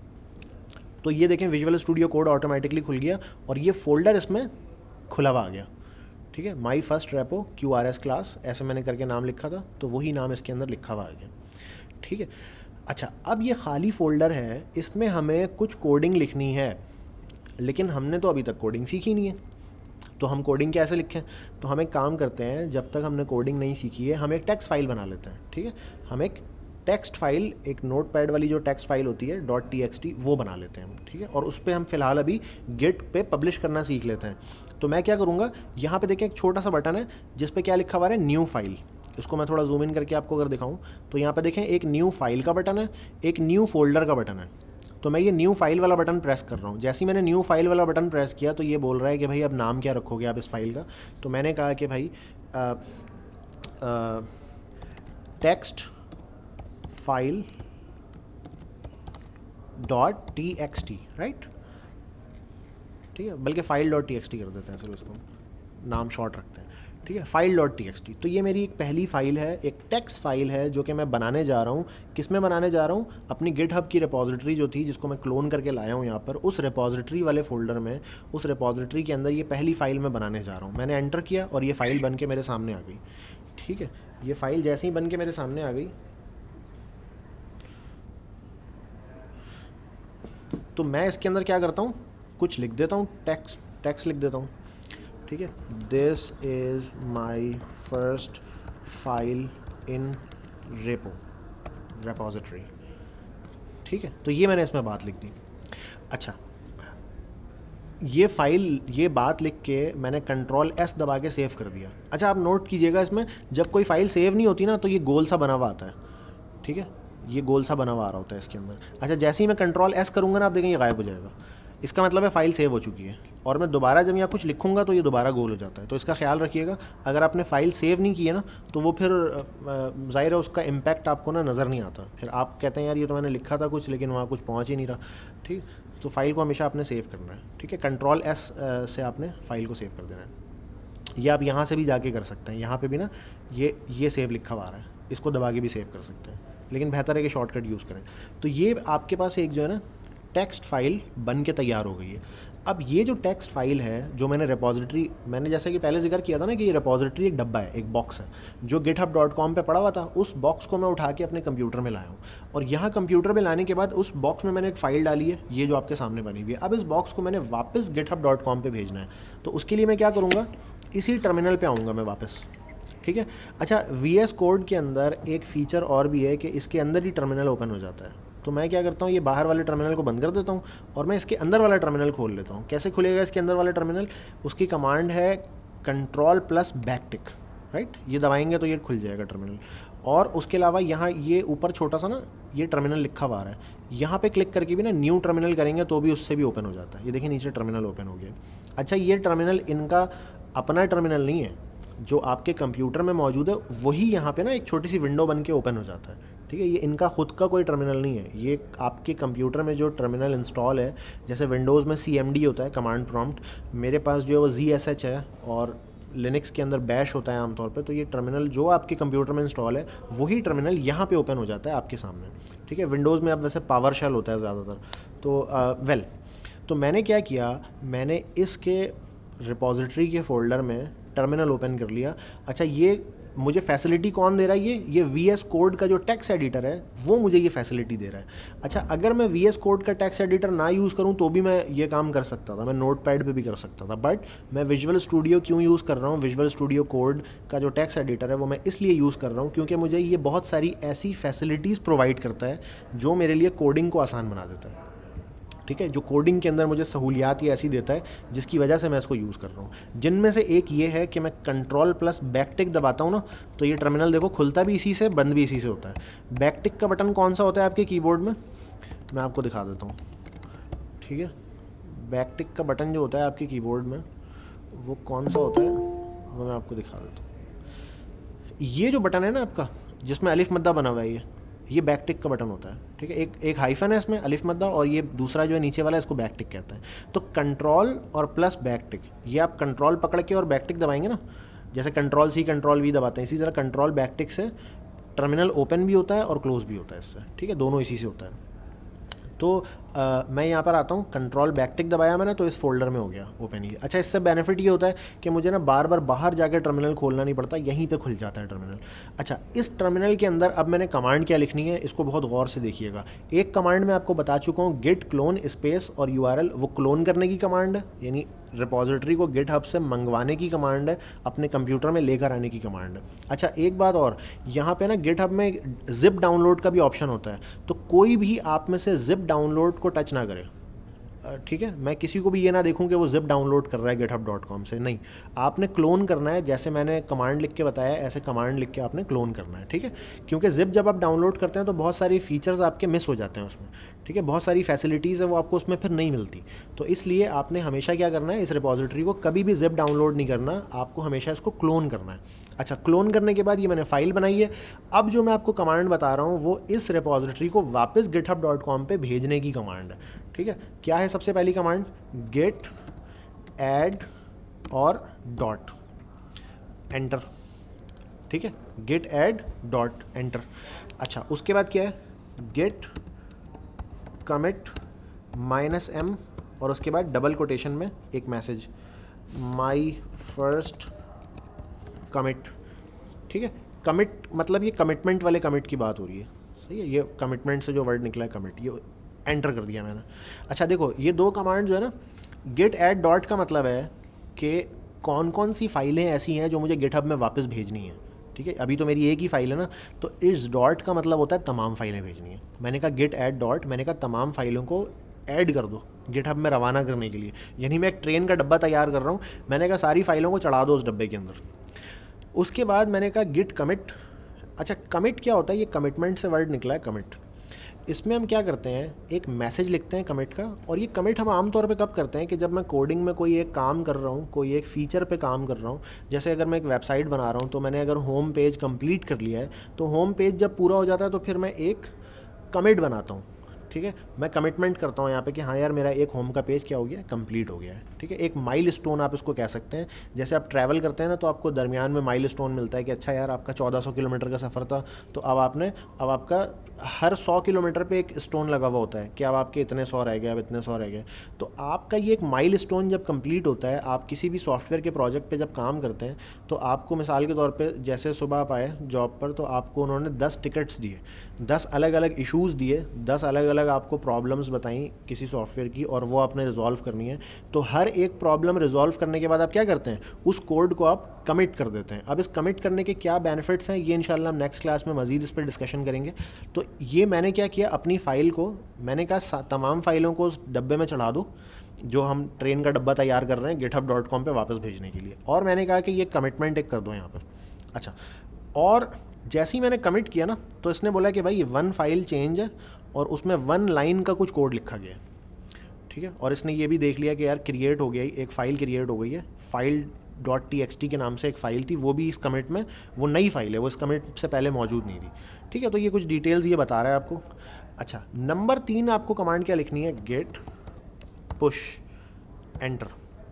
तो ये देखें विजुअल स्टूडियो कोड ऑटोमेटिकली खुल गया और ये फ़ोल्डर इसमें खुला हुआ आ गया। ठीक है, my first repo Q R S class ऐसे मैंने करके नाम लिखा था, तो वही नाम इसके अंदर लिखा हुआ आ गया। ठीक है, अच्छा, अब ये खाली फ़ोल्डर है, इसमें हमें कुछ कोडिंग लिखनी है, लेकिन हमने तो अभी तक कोडिंग सीखी नहीं है, तो हम कोडिंग कैसे लिखें। तो हम एक काम करते हैं, जब तक हमने कोडिंग नहीं सीखी है हम एक टेक्स्ट फाइल बना लेते हैं। ठीक है, हम एक टेक्स्ट फाइल, एक नोट पैड वाली जो टेक्स्ट फाइल होती है डॉट टी एक्स टी, वो बना लेते हैं हम। ठीक है, और उस पर हम फ़िलहाल अभी गिट पे पब्लिश करना सीख लेते हैं। तो मैं क्या करूँगा, यहाँ पे देखें एक छोटा सा बटन है जिस पे क्या लिखा हुआ है, न्यू फाइल। इसको मैं थोड़ा जूम इन करके आपको अगर दिखाऊं तो यहाँ पे देखें एक न्यू फाइल का बटन है, एक न्यू फोल्डर का बटन है। तो मैं ये न्यू फाइल वाला बटन प्रेस कर रहा हूँ। जैसे ही मैंने न्यू फाइल वाला बटन प्रेस किया तो ये बोल रहा है कि भाई अब नाम क्या रखोगे आप इस फाइल का। तो मैंने कहा कि भाई text file dot T X T, right. ठीक है, बल्कि file dot T X T कर देते हैं, सिर्फ इसको नाम शॉर्ट रखते हैं। ठीक है, file dot T X T. तो ये मेरी एक पहली फ़ाइल है, एक टेक्स्ट फाइल है जो कि मैं बनाने जा रहा हूँ। किस में बनाने जा रहा हूँ? अपनी गिटहब की रिपोजिटरी जो थी, जिसको मैं क्लोन करके लाया हूँ यहाँ पर, उस रिपोजिटरी वाले फोल्डर में, उस रिपोजिटरी के अंदर ये पहली फ़ाइल मैं बनाने जा रहा हूँ। मैंने एंटर किया और ये फ़ाइल बन के मेरे सामने आ गई। ठीक है, ये फ़ाइल जैसे ही बन के मेरे सामने आ गई तो मैं इसके अंदर क्या करता हूँ, कुछ लिख देता हूँ, टेक्स्ट टेक्स्ट लिख देता हूँ। ठीक है, this is my first file in repo repository. ठीक है, तो ये मैंने इसमें बात लिख दी। अच्छा, ये फ़ाइल, ये बात लिख के मैंने कंट्रोल एस दबा के सेव कर दिया। अच्छा, आप नोट कीजिएगा, इसमें जब कोई फ़ाइल सेव नहीं होती ना तो ये गोल सा बना हुआ आता है। ठीक है, ये गोल सा बना हुआ आ रहा होता है इसके अंदर। अच्छा, जैसे ही मैं कंट्रोल एस करूँगा ना, आप देखेंगे गायब हो जाएगा। इसका मतलब है फ़ाइल सेव हो चुकी है। और मैं दोबारा जब यहाँ कुछ लिखूँगा तो ये दोबारा गोल हो जाता है। तो इसका ख्याल रखिएगा, अगर आपने फ़ाइल सेव नहीं की है ना तो वो फिर ज़ाहिर है उसका इम्पैक्ट आपको ना नज़र नहीं आता। फिर आप कहते हैं यार ये तो मैंने लिखा था कुछ, लेकिन वहाँ कुछ पहुँच ही नहीं रहा। ठीक, तो फ़ाइल को हमेशा आपने सेव करना है। ठीक है, कंट्रोल एस से आपने फ़ाइल को सेव कर देना है। ये आप यहाँ से भी जाके कर सकते हैं। यहाँ पे भी ना ये ये सेव लिखा हुआ आ रहा है, इसको दबा के भी सेव कर सकते हैं, लेकिन बेहतर है कि शॉर्टकट यूज़ करें। तो ये आपके पास एक जो है ना टेक्स्ट फाइल बन के तैयार हो गई है। अब ये जो टेक्स्ट फाइल है जो मैंने रिपोजिटरी, मैंने जैसे कि पहले जिक्र किया था ना कि ये रिपोजिटरी एक डब्बा है, एक बॉक्स है जो गिटहब डॉट कॉम पर पड़ा हुआ था। उस बॉक्स को मैं उठा के अपने कंप्यूटर में लाया हूँ और यहाँ कंप्यूटर में लाने के बाद उस बॉक्स में मैंने एक फ़ाइल डाली है, ये जो आपके सामने बनी हुई है। अब इस बॉक्स को मैंने वापस गिटहब डॉट कॉम पर भेजना है। तो उसके लिए मैं क्या करूँगा, इसी टर्मिनल पर आऊँगा मैं वापस। ठीक है, अच्छा, वी एस कोड के अंदर एक फ़ीचर और भी है कि इसके अंदर ही टर्मिनल ओपन हो जाता है। तो मैं क्या करता हूँ, ये बाहर वाले टर्मिनल को बंद कर देता हूँ और मैं इसके अंदर वाला टर्मिनल खोल लेता हूँ। कैसे खुलेगा इसके अंदर वाला टर्मिनल? उसकी कमांड है कंट्रोल प्लस बैकटिक, राइट? ये दबाएंगे तो ये खुल जाएगा टर्मिनल। और उसके अलावा यहाँ ये ऊपर छोटा सा ना ये टर्मिनल लिखा हुआ है, यहाँ पे क्लिक करके भी ना न्यू टर्मिनल करेंगे तो भी उससे भी ओपन हो जाता है। ये देखिए नीचे टर्मिनल ओपन हो गया। अच्छा, ये टर्मिनल इनका अपना टर्मिनल नहीं है, जो आपके कंप्यूटर में मौजूद है वही यहाँ पे ना एक छोटी सी विंडो बन के ओपन हो जाता है। ठीक है, ये इनका खुद का कोई टर्मिनल नहीं है, ये आपके कंप्यूटर में जो टर्मिनल इंस्टॉल है, जैसे विंडोज़ में सी एम डी होता है कमांड प्रॉम्प्ट, मेरे पास जो है वो जी एस एच है और लिनक्स के अंदर बैश होता है आमतौर पे। तो ये टर्मिनल जो आपके कंप्यूटर में इंस्टॉल है वही टर्मिनल यहाँ पे ओपन हो जाता है आपके सामने। ठीक है, विंडोज़ में अब वैसे पावर शेल होता है ज़्यादातर। तो वेल तो मैंने क्या किया, मैंने इसके रिपोजिटरी के फ़ोल्डर में टर्मिनल ओपन कर लिया। अच्छा, ये मुझे फैसिलिटी कौन दे रहा है? ये ये वी एस कोड का जो टेक्स्ट एडिटर है वो मुझे ये फैसिलिटी दे रहा है। अच्छा, अगर मैं वी एस कोड का टेक्स्ट एडिटर ना यूज़ करूं तो भी मैं ये काम कर सकता था, मैं नोट पैड पर भी कर सकता था। बट मैं विजुअल स्टूडियो क्यों यूज़ कर रहा हूँ, विजुअल स्टूडियो कोड का जो टेक्स्ट एडिटर है वो मैं इसलिए यूज़ कर रहा हूँ क्योंकि मुझे ये बहुत सारी ऐसी फैसिलिटीज़ प्रोवाइड करता है जो मेरे लिए कोडिंग को आसान बना देता है। ठीक है, जो कोडिंग के अंदर मुझे सहूलियात ये ऐसी देता है जिसकी वजह से मैं इसको यूज़ कर रहा हूँ। जिनमें से एक ये है कि मैं कंट्रोल प्लस बैकटिक दबाता हूँ ना तो ये टर्मिनल देखो खुलता भी इसी से, बंद भी इसी से होता है। बैकटिक का बटन कौन सा होता है आपके कीबोर्ड में? मैं आपको दिखा देता हूँ। ठीक है, बैकटिक का बटन जो होता है आपके कीबोर्ड में वो कौन सा होता है वो मैं आपको दिखा देता हूँ। ये जो बटन है ना आपका जिसमें अलिफ मद्दा बना हुआ है, ये ये बैकटिक का बटन होता है। ठीक है, एक एक हाइफन है इसमें अलिफ मद्दा और ये दूसरा जो है नीचे वाला इसको बैकटिक कहता है। तो कंट्रोल और प्लस बैकटिक, ये आप कंट्रोल पकड़ के और बैकटिक दबाएंगे ना, जैसे कंट्रोल सी कंट्रोल वी दबाते हैं, इसी तरह कंट्रोल बैकटिक से टर्मिनल ओपन भी होता है और क्लोज भी होता है इससे। ठीक है, दोनों इसी से होता है। तो आ, मैं यहाँ पर आता हूँ, कंट्रोल बैकटिक दबाया मैंने तो इस फोल्डर में हो गया ओपन ही। अच्छा, इससे बेनिफिट ये होता है कि मुझे ना बार बार बाहर जाकर टर्मिनल खोलना नहीं पड़ता, यहीं पे खुल जाता है टर्मिनल। अच्छा, इस टर्मिनल के अंदर अब मैंने कमांड क्या लिखनी है इसको बहुत गौर से देखिएगा। एक कमांड मैं आपको बता चुका हूँ, गिट क्लोन स्पेस और यू आर एल, वो क्लोन करने की कमांड है, यानी रिपोजिटरी को गिटहब से मंगवाने की कमांड है, अपने कंप्यूटर में लेकर आने की कमांड है। अच्छा, एक बात और, यहाँ पे ना गिटहब में जिप डाउनलोड का भी ऑप्शन होता है, तो कोई भी आप में से जिप डाउनलोड को टच ना करे। ठीक है, मैं किसी को भी ये ना देखूं कि वो जिप डाउनलोड कर रहा है गिटहब डॉट कॉम से, नहीं, आपने क्लोन करना है। जैसे मैंने कमांड लिख के बताया ऐसे कमांड लिख के आपने क्लोन करना है। ठीक है, क्योंकि जिप जब आप डाउनलोड करते हैं तो बहुत सारी फीचर्स आपके मिस हो जाते हैं उसमें। ठीक है, बहुत सारी फैसिलिटीज़ है वो आपको उसमें फिर नहीं मिलती। तो इसलिए आपने हमेशा क्या करना है, इस रिपोजिटरी को कभी भी जिप डाउनलोड नहीं करना, आपको हमेशा इसको क्लोन करना है। अच्छा, क्लोन करने के बाद ये मैंने फाइल बनाई है। अब जो मैं आपको कमांड बता रहा हूँ वो इस रिपोजिटरी को वापस गिटहब डॉट कॉम पे भेजने की कमांड है। ठीक है, क्या है सबसे पहली कमांड? गेट ऐड और डॉट। एंटर, ठीक है, गेट ऐड डॉट एंटर। अच्छा उसके बाद क्या है, गेट कमिट माइनस एम और उसके बाद डबल कोटेशन में एक मैसेज, माई फर्स्ट कमिट, ठीक है। कमिट मतलब ये कमिटमेंट वाले कमिट की बात हो रही है, सही है, ये कमिटमेंट से जो वर्ड निकला है कमिट, ये एंटर कर दिया मैंने। अच्छा देखो ये दो कमांड जो है ना, गेट ऐड डॉट का मतलब है कि कौन कौन सी फाइलें ऐसी हैं जो मुझे गिटहब में वापस भेजनी है, ठीक है। अभी तो मेरी एक ही फाइल है ना, तो इस डॉट का मतलब होता है तमाम फाइलें भेजनी है। मैंने कहा गेट ऐड डॉट, मैंने कहा तमाम फाइलों को ऐड कर दो गिटहब में रवाना करने के लिए, यानी मैं एक ट्रेन का डब्बा तैयार कर रहा हूँ, मैंने कहा सारी फाइलों को चढ़ा दो उस डब्बे के अंदर। उसके बाद मैंने कहा गिट कमिट। अच्छा कमिट क्या होता है, ये कमिटमेंट से वर्ड निकला है कमिट। इसमें हम क्या करते हैं, एक मैसेज लिखते हैं कमिट का, और ये कमिट हम आमतौर पे कब करते हैं कि जब मैं कोडिंग में कोई एक काम कर रहा हूँ, कोई एक फ़ीचर पे काम कर रहा हूँ। जैसे अगर मैं एक वेबसाइट बना रहा हूँ तो मैंने अगर होम पेज कंप्लीट कर लिया है, तो होम पेज जब पूरा हो जाता है तो फिर मैं एक कमिट बनाता हूँ, ठीक है। मैं कमिटमेंट करता हूँ यहाँ पे कि हाँ यार मेरा एक होम का पेज क्या हो गया, कंप्लीट हो गया है, ठीक है। एक माइल स्टोन आप इसको कह सकते हैं। जैसे आप ट्रैवल करते हैं ना, तो आपको दरमियान में माइल स्टोन मिलता है कि अच्छा यार आपका चौदह सौ किलोमीटर का सफ़र था, तो अब आपने अब आपका हर सौ किलोमीटर पे एक स्टोन लगा हुआ होता है कि अब आपके इतने सौ रह गए, अब इतने सौ रह गए। तो आपका ये एक माइल स्टोन जब कंप्लीट होता है, आप किसी भी सॉफ्टवेयर के प्रोजेक्ट पे जब काम करते हैं, तो आपको मिसाल के तौर पे जैसे सुबह आप आए जॉब पर, तो आपको उन्होंने दस टिकट्स दिए, दस अलग अलग इश्यूज़ दिए, दस अलग अलग आपको प्रॉब्लम्स बताई किसी सॉफ्टवेयर की, और वो आपने रिजॉल्व करनी है। तो हर एक प्रॉब्लम रिजॉल्व करने के बाद आप क्या करते हैं, उस कोड को आप कमिट कर देते हैं। अब इस कमिट करने के क्या बेनिफिट्स हैं, ये इंशाल्लाह हम नेक्स्ट क्लास में मज़ीद इस पर डिस्कशन करेंगे। तो ये मैंने क्या किया, अपनी फ़ाइल को मैंने कहा तमाम फ़ाइलों को उस डब्बे में चढ़ा दो जो हम ट्रेन का डब्बा तैयार कर रहे हैं गिटहब डॉट कॉम पर वापस भेजने के लिए, और मैंने कहा कि ये कमिटमेंट एक कर दो यहाँ पर। अच्छा, और जैसे ही मैंने कमिट किया ना, तो इसने बोला कि भाई ये वन फाइल चेंज है और उसमें वन लाइन का कुछ कोड लिखा गया है, ठीक है। और इसने ये भी देख लिया कि यार क्रिएट हो गया, एक फ़ाइल क्रिएट हो गई है, file dot T X T के नाम से एक फ़ाइल थी, वो भी इस कमिट में, वो नई फाइल है, वो इस कमिट से पहले मौजूद नहीं थी, ठीक है। तो ये कुछ डिटेल्स ये बता रहा है आपको। अच्छा नंबर तीन आपको कमांड क्या लिखनी है, गेट पुश एंटर,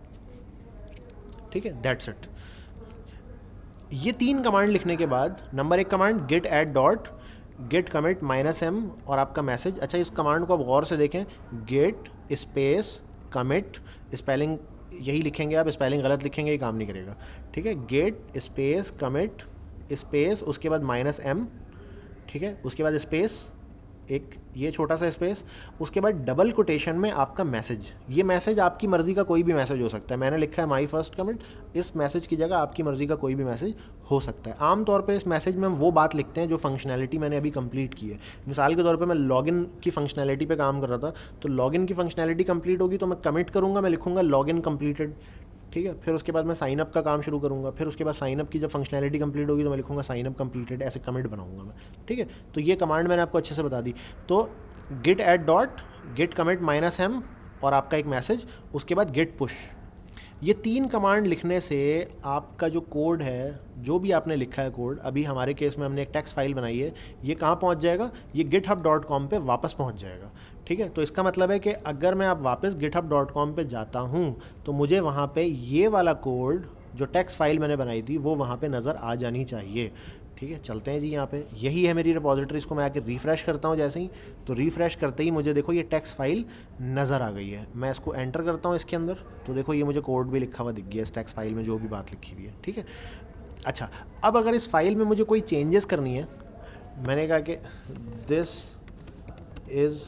ठीक है, दैट्स इट। ये तीन कमांड लिखने के बाद नंबर एक command git add dot, git commit minus M और आपका मैसेज। अच्छा इस कमांड को आप गौर से देखें, गेट स्पेस कमिट, स्पेलिंग यही लिखेंगे आप, स्पेलिंग गलत लिखेंगे ये काम नहीं करेगा, ठीक है। गेट स्पेस कमिट स्पेस उसके बाद माइनस एम, ठीक है, उसके बाद स्पेस एक ये छोटा सा स्पेस, उसके बाद डबल कोटेशन में आपका मैसेज। ये मैसेज आपकी मर्ज़ी का कोई भी मैसेज हो सकता है, मैंने लिखा है माई फर्स्ट कमिट, इस मैसेज की जगह आपकी मर्ज़ी का कोई भी मैसेज हो सकता है। आमतौर पे इस मैसेज में हम वो बात लिखते हैं जो फंक्शनैलिटी मैंने अभी कंप्लीट की है। मिसाल के तौर पे मैं लॉगिन की फंक्शनैलिटी पे काम कर रहा था, तो लॉगिन की फंक्शनैलिटी कंप्लीट होगी तो मैं कमिट करूँगा, मैं लिखूँगा लॉगिन कंप्लीटेड, ठीक है। फिर उसके बाद मैं साइन अप का काम शुरू करूँगा, फिर उसके बाद साइन अप की जब फंक्शनैलिटी कंप्लीट होगी तो मैं लिखूँगा साइन अप कंप्लीटेड, ऐसे कमिट बनाऊँगा मैं, ठीक है। तो ये कमांड मैंने आपको अच्छे से बता दी। तो git add dot, git commit minus M और आपका एक मैसेज, उसके बाद गेट पुश। ये तीन कमांड लिखने से आपका जो कोड है, जो भी आपने लिखा है कोड, अभी हमारे केस में हमने एक टेक्स्ट फाइल बनाई है, ये कहाँ पहुँच जाएगा, ये गिटहब डॉट कॉम पर वापस पहुँच जाएगा, ठीक है। तो इसका मतलब है कि अगर मैं अब वापस गिटहब डॉट कॉम पर जाता हूँ तो मुझे वहाँ पे ये वाला कोड जो टेक्स्ट फाइल मैंने बनाई थी वो वहाँ पे नज़र आ जानी चाहिए, ठीक है। चलते हैं जी, यहाँ पे यही है मेरी रिपॉजिटरी, इसको मैं आके रिफ़्रेश करता हूँ जैसे ही, तो रिफ़्रेश करते ही मुझे देखो ये टेक्स्ट फाइल नज़र आ गई है। मैं इसको एंटर करता हूँ इसके अंदर, तो देखो ये मुझे कोड भी लिखा हुआ दिख गया इस टेक्स्ट फाइल में, जो भी बात लिखी हुई है, ठीक है। अच्छा अब अगर इस फाइल में मुझे कोई चेंजेस करनी है, मैंने कहा कि this is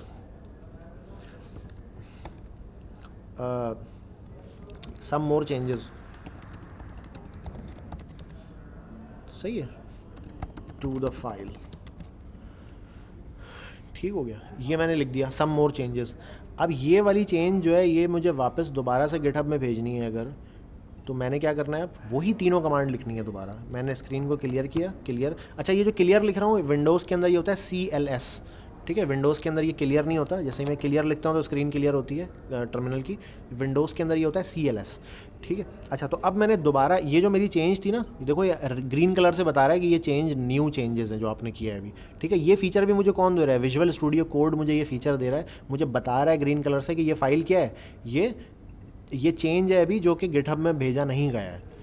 some more changes, सही है, टू द फाइल, ठीक हो गया, ये मैंने लिख दिया सम मोर चेंजेस। अब ये वाली चेंज जो है ये मुझे वापस दोबारा से गिटहब में भेजनी है अगर, तो मैंने क्या करना है, वही तीनों कमांड लिखनी है दोबारा। मैंने स्क्रीन को क्लियर किया, क्लियर। अच्छा ये जो क्लियर लिख रहा हूँ विंडोज़ के अंदर ये होता है सी एल एस, ठीक है। विंडोज़ के अंदर ये क्लियर नहीं होता, जैसे मैं क्लियर लिखता हूँ तो स्क्रीन क्लियर होती है टर्मिनल की, विंडोज़ के अंदर ये होता है सी एल एस, ठीक है। अच्छा तो अब मैंने दोबारा ये जो मेरी चेंज थी ना, ये देखो ये ग्रीन कलर से बता रहा है कि ये चेंज न्यू चेंजेस हैं जो आपने किया है अभी, ठीक है। ये फीचर भी मुझे कौन दे रहा है, विजुअल स्टूडियो कोड मुझे ये फीचर दे रहा है, मुझे बता रहा है ग्रीन कलर से कि ये फ़ाइल क्या है, ये ये चेंज है अभी जो कि गिटहब में भेजा नहीं गया है,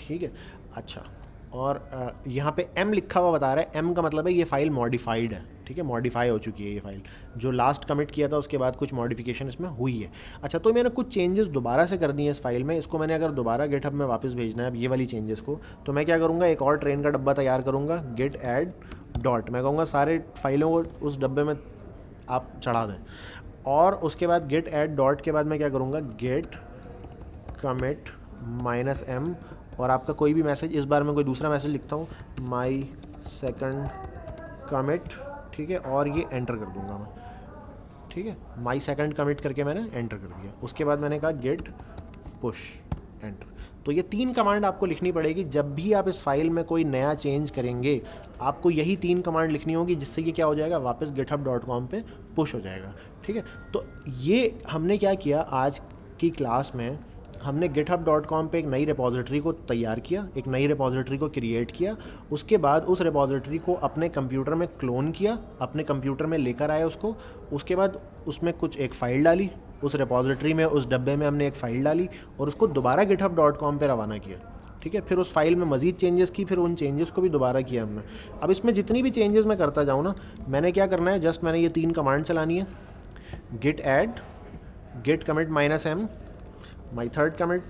ठीक है। अच्छा, और यहाँ पे m लिखा हुआ बता रहा है, m का मतलब है ये फ़ाइल मॉडिफाइड है, ठीक है, मॉडिफाई हो चुकी है ये फ़ाइल, जो लास्ट कमिट किया था उसके बाद कुछ मॉडिफिकेशन इसमें हुई है। अच्छा, तो मैंने कुछ चेंजेस दोबारा से कर दिए इस फाइल में, इसको मैंने अगर दोबारा गिटहब में वापस भेजना है अब ये वाली चेंजेस को, तो मैं क्या करूँगा, एक और ट्रेन का डब्बा तैयार करूँगा, गेट ऐड डॉट, मैं कहूँगा सारे फाइलों को उस डब्बे में आप चढ़ा दें, और उसके बाद गेट ऐड डॉट के बाद मैं क्या करूँगा, गेट कमिट माइनस एम, और आपका कोई भी मैसेज, इस बार मैं कोई दूसरा मैसेज लिखता हूँ, माई सेकंड कमिट, ठीक है, और ये एंटर कर दूंगा मैं, ठीक है, माई सेकंड कमिट करके मैंने एंटर कर दिया। उसके बाद मैंने कहा गेट पुश एंटर। तो ये तीन कमांड आपको लिखनी पड़ेगी जब भी आप इस फाइल में कोई नया चेंज करेंगे, आपको यही तीन कमांड लिखनी होगी, जिससे कि क्या हो जाएगा, वापस गिटहब डॉट कॉम पे पुश हो जाएगा, ठीक है। तो ये हमने क्या किया, आज की क्लास में हमने गिटहब डॉट कॉम पे एक नई रिपॉजिटरी को तैयार किया, एक नई रिपॉजिटरी को क्रिएट किया, उसके बाद उस रिपॉजिटरी को अपने कंप्यूटर में क्लोन किया, अपने कंप्यूटर में लेकर आए उसको, उसके बाद उसमें कुछ एक फ़ाइल डाली, उस रिपॉजिटरी में, उस डब्बे में हमने एक फ़ाइल डाली और उसको दोबारा गिटहब डॉट कॉम पर रवाना किया, ठीक है। फिर उस फाइल में मज़ीद चेंजेस की, फिर उन चेंजेस को भी दोबारा किया हमने। अब इसमें जितनी भी चेंजेस मैं करता जाऊँ ना, मैंने क्या करना है, जस्ट मैंने ये तीन कमांड चलानी है, git add, git commit minus M, my third commit,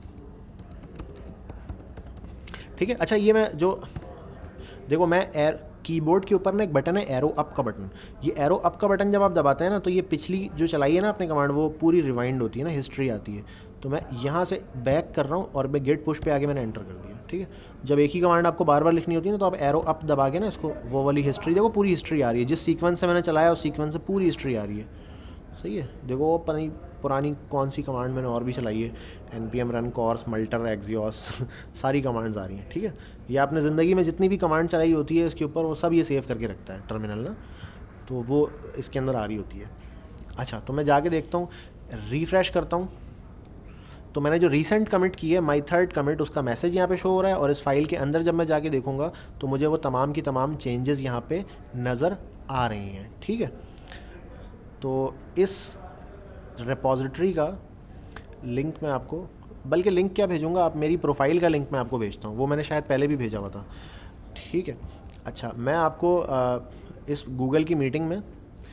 ठीक है। अच्छा, ये मैं जो देखो, मैं एर कीबोर्ड के ऊपर ना एक बटन है एरो अप का बटन, ये एरो अप का बटन जब आप दबाते हैं ना, तो ये पिछली जो चलाई है ना आपने कमांड, वो पूरी रिवाइंड होती है ना, हिस्ट्री आती है। तो मैं यहाँ से बैक कर रहा हूँ और मैं गेट पुश पे आके मैंने एंटर कर दिया, ठीक है। जब एक ही कमांड आपको बार बार लिखनी होती है ना, तो आप एरो अप दबा के ना इसको, वो वाली हिस्ट्री देखो, पूरी हिस्ट्री आ रही है, जिस सीक्वेंस से मैंने चलाया उस सीक्वेंस से पूरी हिस्ट्री आ रही है, सही है। देखो वो पता नहीं पुरानी कौन सी कमांड मैंने और भी चलाई है, N P M run cors multer axios सारी कमांड्स आ रही हैं, ठीक है। ये आपने ज़िंदगी में जितनी भी कमांड चलाई होती है इसके ऊपर, वो सब ये सेव करके रखता है टर्मिनल ना, तो वो इसके अंदर आ रही होती है। अच्छा, तो मैं जाके देखता हूँ, रिफ़्रेश करता हूँ, तो मैंने जो रीसेंट कमिट की है, माई थर्ड कमिट, उसका मैसेज यहाँ पे शो हो रहा है, और इस फाइल के अंदर जब मैं जाके देखूँगा तो मुझे वो तमाम की तमाम चेंजेस यहाँ पे नज़र आ रही हैं, ठीक है। तो इस रिपॉजिटरी का लिंक मैं आपको, बल्कि लिंक क्या भेजूँगा, आप मेरी प्रोफाइल का लिंक मैं आपको भेजता हूँ, वो मैंने शायद पहले भी भेजा हुआ था, ठीक है। अच्छा, मैं आपको आ, इस गूगल की मीटिंग में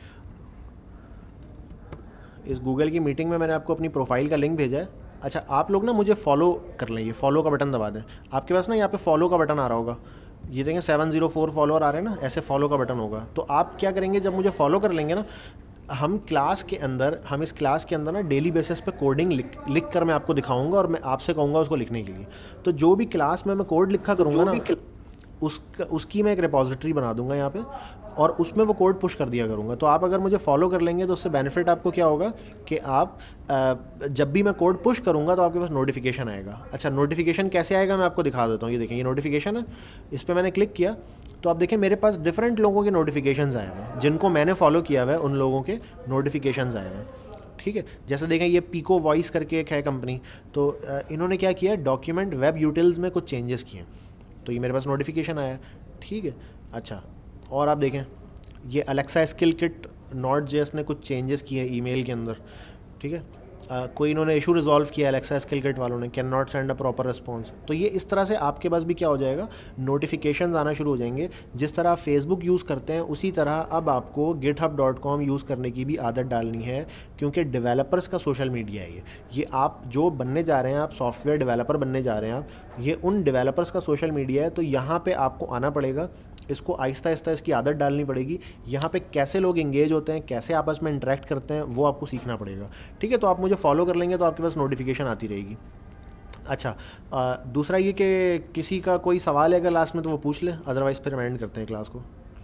इस गूगल की मीटिंग में मैंने आपको अपनी प्रोफाइल का लिंक भेजा है। अच्छा, आप लोग ना मुझे फॉलो कर लें, ये फॉलो का बटन दबा दें, आपके पास ना यहाँ पे फॉलो का बटन आ रहा होगा, ये देखें सेवन ज़ीरो फोर फॉलोअर आ रहे हैं ना, ऐसे फॉलो का बटन होगा। तो आप क्या करेंगे, जब मुझे फॉलो कर लेंगे ना, हम क्लास के अंदर हम इस क्लास के अंदर ना डेली बेसिस पे कोडिंग लिख लिख कर मैं आपको दिखाऊंगा, और मैं आपसे कहूँगा उसको लिखने के लिए। तो जो भी क्लास में मैं कोड लिखा करूँगा ना, उसका उसकी मैं एक रिपॉजिटरी बना दूंगा यहाँ पे, और उसमें वो कोड पुश कर दिया करूँगा। तो आप अगर मुझे फॉलो कर लेंगे तो उससे बेनिफिट आपको क्या होगा कि आप आ, जब भी मैं कोड पुश करूँगा तो आपके पास नोटिफिकेशन आएगा। अच्छा, नोटिफिकेशन कैसे आएगा मैं आपको दिखा देता हूँ। ये देखें, ये नोटिफिकेशन है, इस पर मैंने क्लिक किया तो आप देखें मेरे पास डिफरेंट लोगों के नोटिफिकेशंस आए हुए हैं, जिनको मैंने फॉलो किया हुआ है उन लोगों के नोटिफिकेशंस आए हुए हैं, ठीक है। जैसे देखें, ये पीको वॉइस करके एक है कंपनी, तो इन्होंने क्या किया, डॉक्यूमेंट वेब यूटिल्स में कुछ चेंजेस किए, तो ये मेरे पास नोटिफिकेशन आया, ठीक है। अच्छा, और आप देखें, ये Alexa skill kit node JS ने कुछ चेंजेस किए ईमेल के अंदर, ठीक है। Uh, कोई इन्होंने इशू रिजॉल्व किया अलेक्सा स्किल किट वालों ने, can not send a proper response. तो ये इस तरह से आपके पास भी क्या हो जाएगा, नोटिफिकेशंस आना शुरू हो जाएंगे। जिस तरह आप फेसबुक यूज़ करते हैं उसी तरह अब आपको गिटहब डॉट कॉम यूज़ करने की भी आदत डालनी है, क्योंकि डेवलपर्स का सोशल मीडिया है ये ये आप जो बनने जा रहे हैं, आप सॉफ्टवेयर डेवलपर बनने जा रहे हैं आप, ये उन डेवलपर्स का सोशल मीडिया है। तो यहाँ पर आपको आना पड़ेगा, इसको आहिस्ता आहिस्ता इसकी आदत डालनी पड़ेगी। यहाँ पे कैसे लोग एंगेज होते हैं, कैसे आपस में इंटरेक्ट करते हैं, वो आपको सीखना पड़ेगा, ठीक है। तो आप मुझे फॉलो कर लेंगे तो आपके पास नोटिफिकेशन आती रहेगी। अच्छा, आ, दूसरा ये कि किसी का कोई सवाल है अगर लास्ट में तो वो पूछ ले, अदरवाइज फिर एंड करते हैं क्लास को।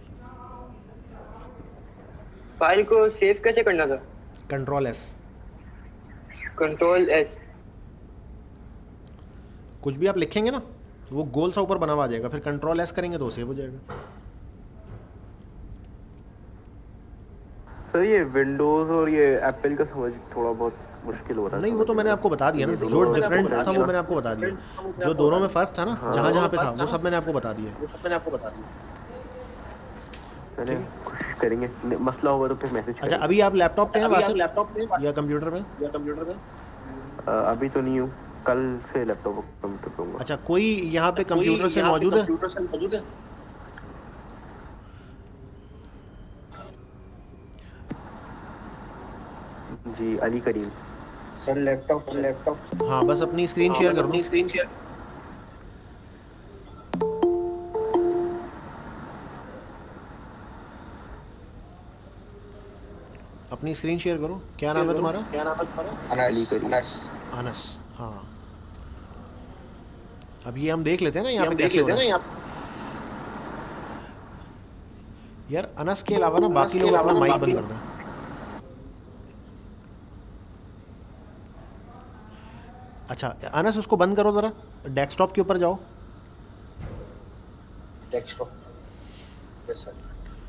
फाइल को सेव कैसे करना था? Control S. Control S. कुछ भी आप लिखेंगे ना वो गोल सा ऊपर बना हुआ आ जाएगा, फिर कंट्रोल एस करेंगे तो सेव हो जाएगा। सर ये विंडोज और ये एप्पल का समझ थोड़ा बहुत मुश्किल हो रहा है। नहीं, वो तो मैंने आपको बता दिया ना, जो डिफरेंट था वो मैंने आपको बता दिया, जो दोनों में फ़र्क था ना, जहाँ जहाँ पे था वो सब मैंने आपको बता दिया वो सब मैंने आपको बता दिया चलिए कोशिश करेंगे, मसला होगा तो फिर मैसेज करेंगे। अच्छा, अभी आप लैपटॉप पे हैं, लैपटॉप पे या कंप्यूटर में? या कंप्यूटर में अभी तो नहीं हूँ। कल से लैपटॉप कंप्यूटर करूँगा। अच्छा, कोई यहाँ पे कंप्यूटर से मौजूद है? कंप्यूटर से मौजूद है? जी Ali Karim sir laptop laptop हाँ, बस अपनी स्क्रीन शेयर कर दो। स्क्रीन शेयर अपनी स्क्रीन शेयर करो। क्या नाम है तुम्हारा? क्या नाम है तुम्हारा? अली करीम। अनस अनस। हाँ, अब ये हम देख लेते हैं ना यहाँ हम पे देख कैसे हो लेते हैं रहा ना है। यहाँ यार अनस के अलावा ना बाकी के लोग अलावा अपना ना माइक बाकी- बंद कर दें। अच्छा अनस, उसको बंद करो ज़रा, डेस्कटॉप के ऊपर जाओ। Desktop yes sir.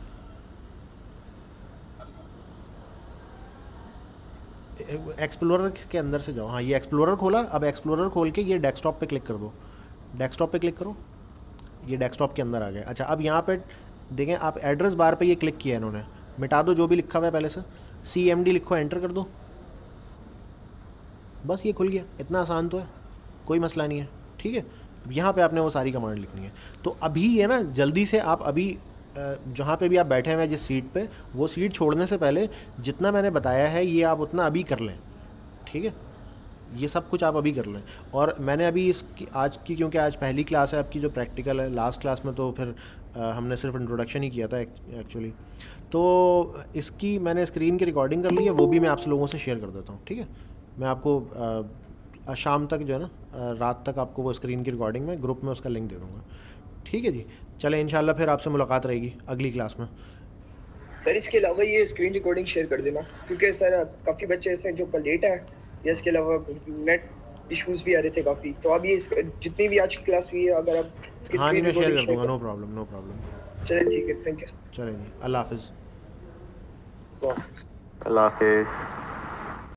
एक्सप्लोरर के अंदर से जाओ। हाँ, ये एक्सप्लोरर खोला। अब एक्सप्लोरर खोल के ये डेस्कटॉप पे क्लिक कर दो। डेस्कटॉप पे क्लिक करो, ये डेस्कटॉप के अंदर आ गया। अच्छा, अब यहाँ पे देखें आप, एड्रेस बार पे ये क्लिक किया है इन्होंने। मिटा दो जो भी लिखा हुआ है पहले से, सी एम डी लिखो, एंटर कर दो। बस ये खुल गया। इतना आसान तो है, कोई मसला नहीं है। ठीक है, अब यहाँ पे आपने वो सारी कमांड लिखनी है। तो अभी ये ना जल्दी से आप अभी जहाँ पे भी आप बैठे हुए हैं जिस सीट पे, वो सीट छोड़ने से पहले जितना मैंने बताया है ये आप उतना अभी कर लें। ठीक है, ये सब कुछ आप अभी कर लें। और मैंने अभी इसकी आज की, क्योंकि आज पहली क्लास है आपकी जो प्रैक्टिकल है, लास्ट क्लास में तो फिर आ, हमने सिर्फ इंट्रोडक्शन ही किया था एक्चुअली। तो इसकी मैंने स्क्रीन की रिकॉर्डिंग कर ली है, वो भी मैं आप लोगों से शेयर कर देता हूँ। ठीक है, मैं आपको आ, शाम तक जो है ना, आ, रात तक आपको वो स्क्रीन की रिकॉर्डिंग में ग्रुप में उसका लिंक दे दूँगा। ठीक है जी, चले इंशाल्लाह फिर आपसे मुलाकात रहेगी अगली क्लास में। सर इसके अलावा ये स्क्रीन रिकॉर्डिंग शेयर कर देना, क्योंकि सर काफ़ी बच्चे ऐसे हैं जो कल लेट आए, या इसके अलावा नेट इश्यूज भी आ रहे थे काफ़ी। तो अब ये जितनी भी आज की क्लास हुई है, अगर आप इसकी हाँ नहीं, स्क्रीन मैं शेयर रिकॉर्डिंग कर दूँगा। No problem, no problem. चलिए ठीक है, थैंक यू। चलें जी, अल्लाह हाफिज़। अल्लाह हाफिज़।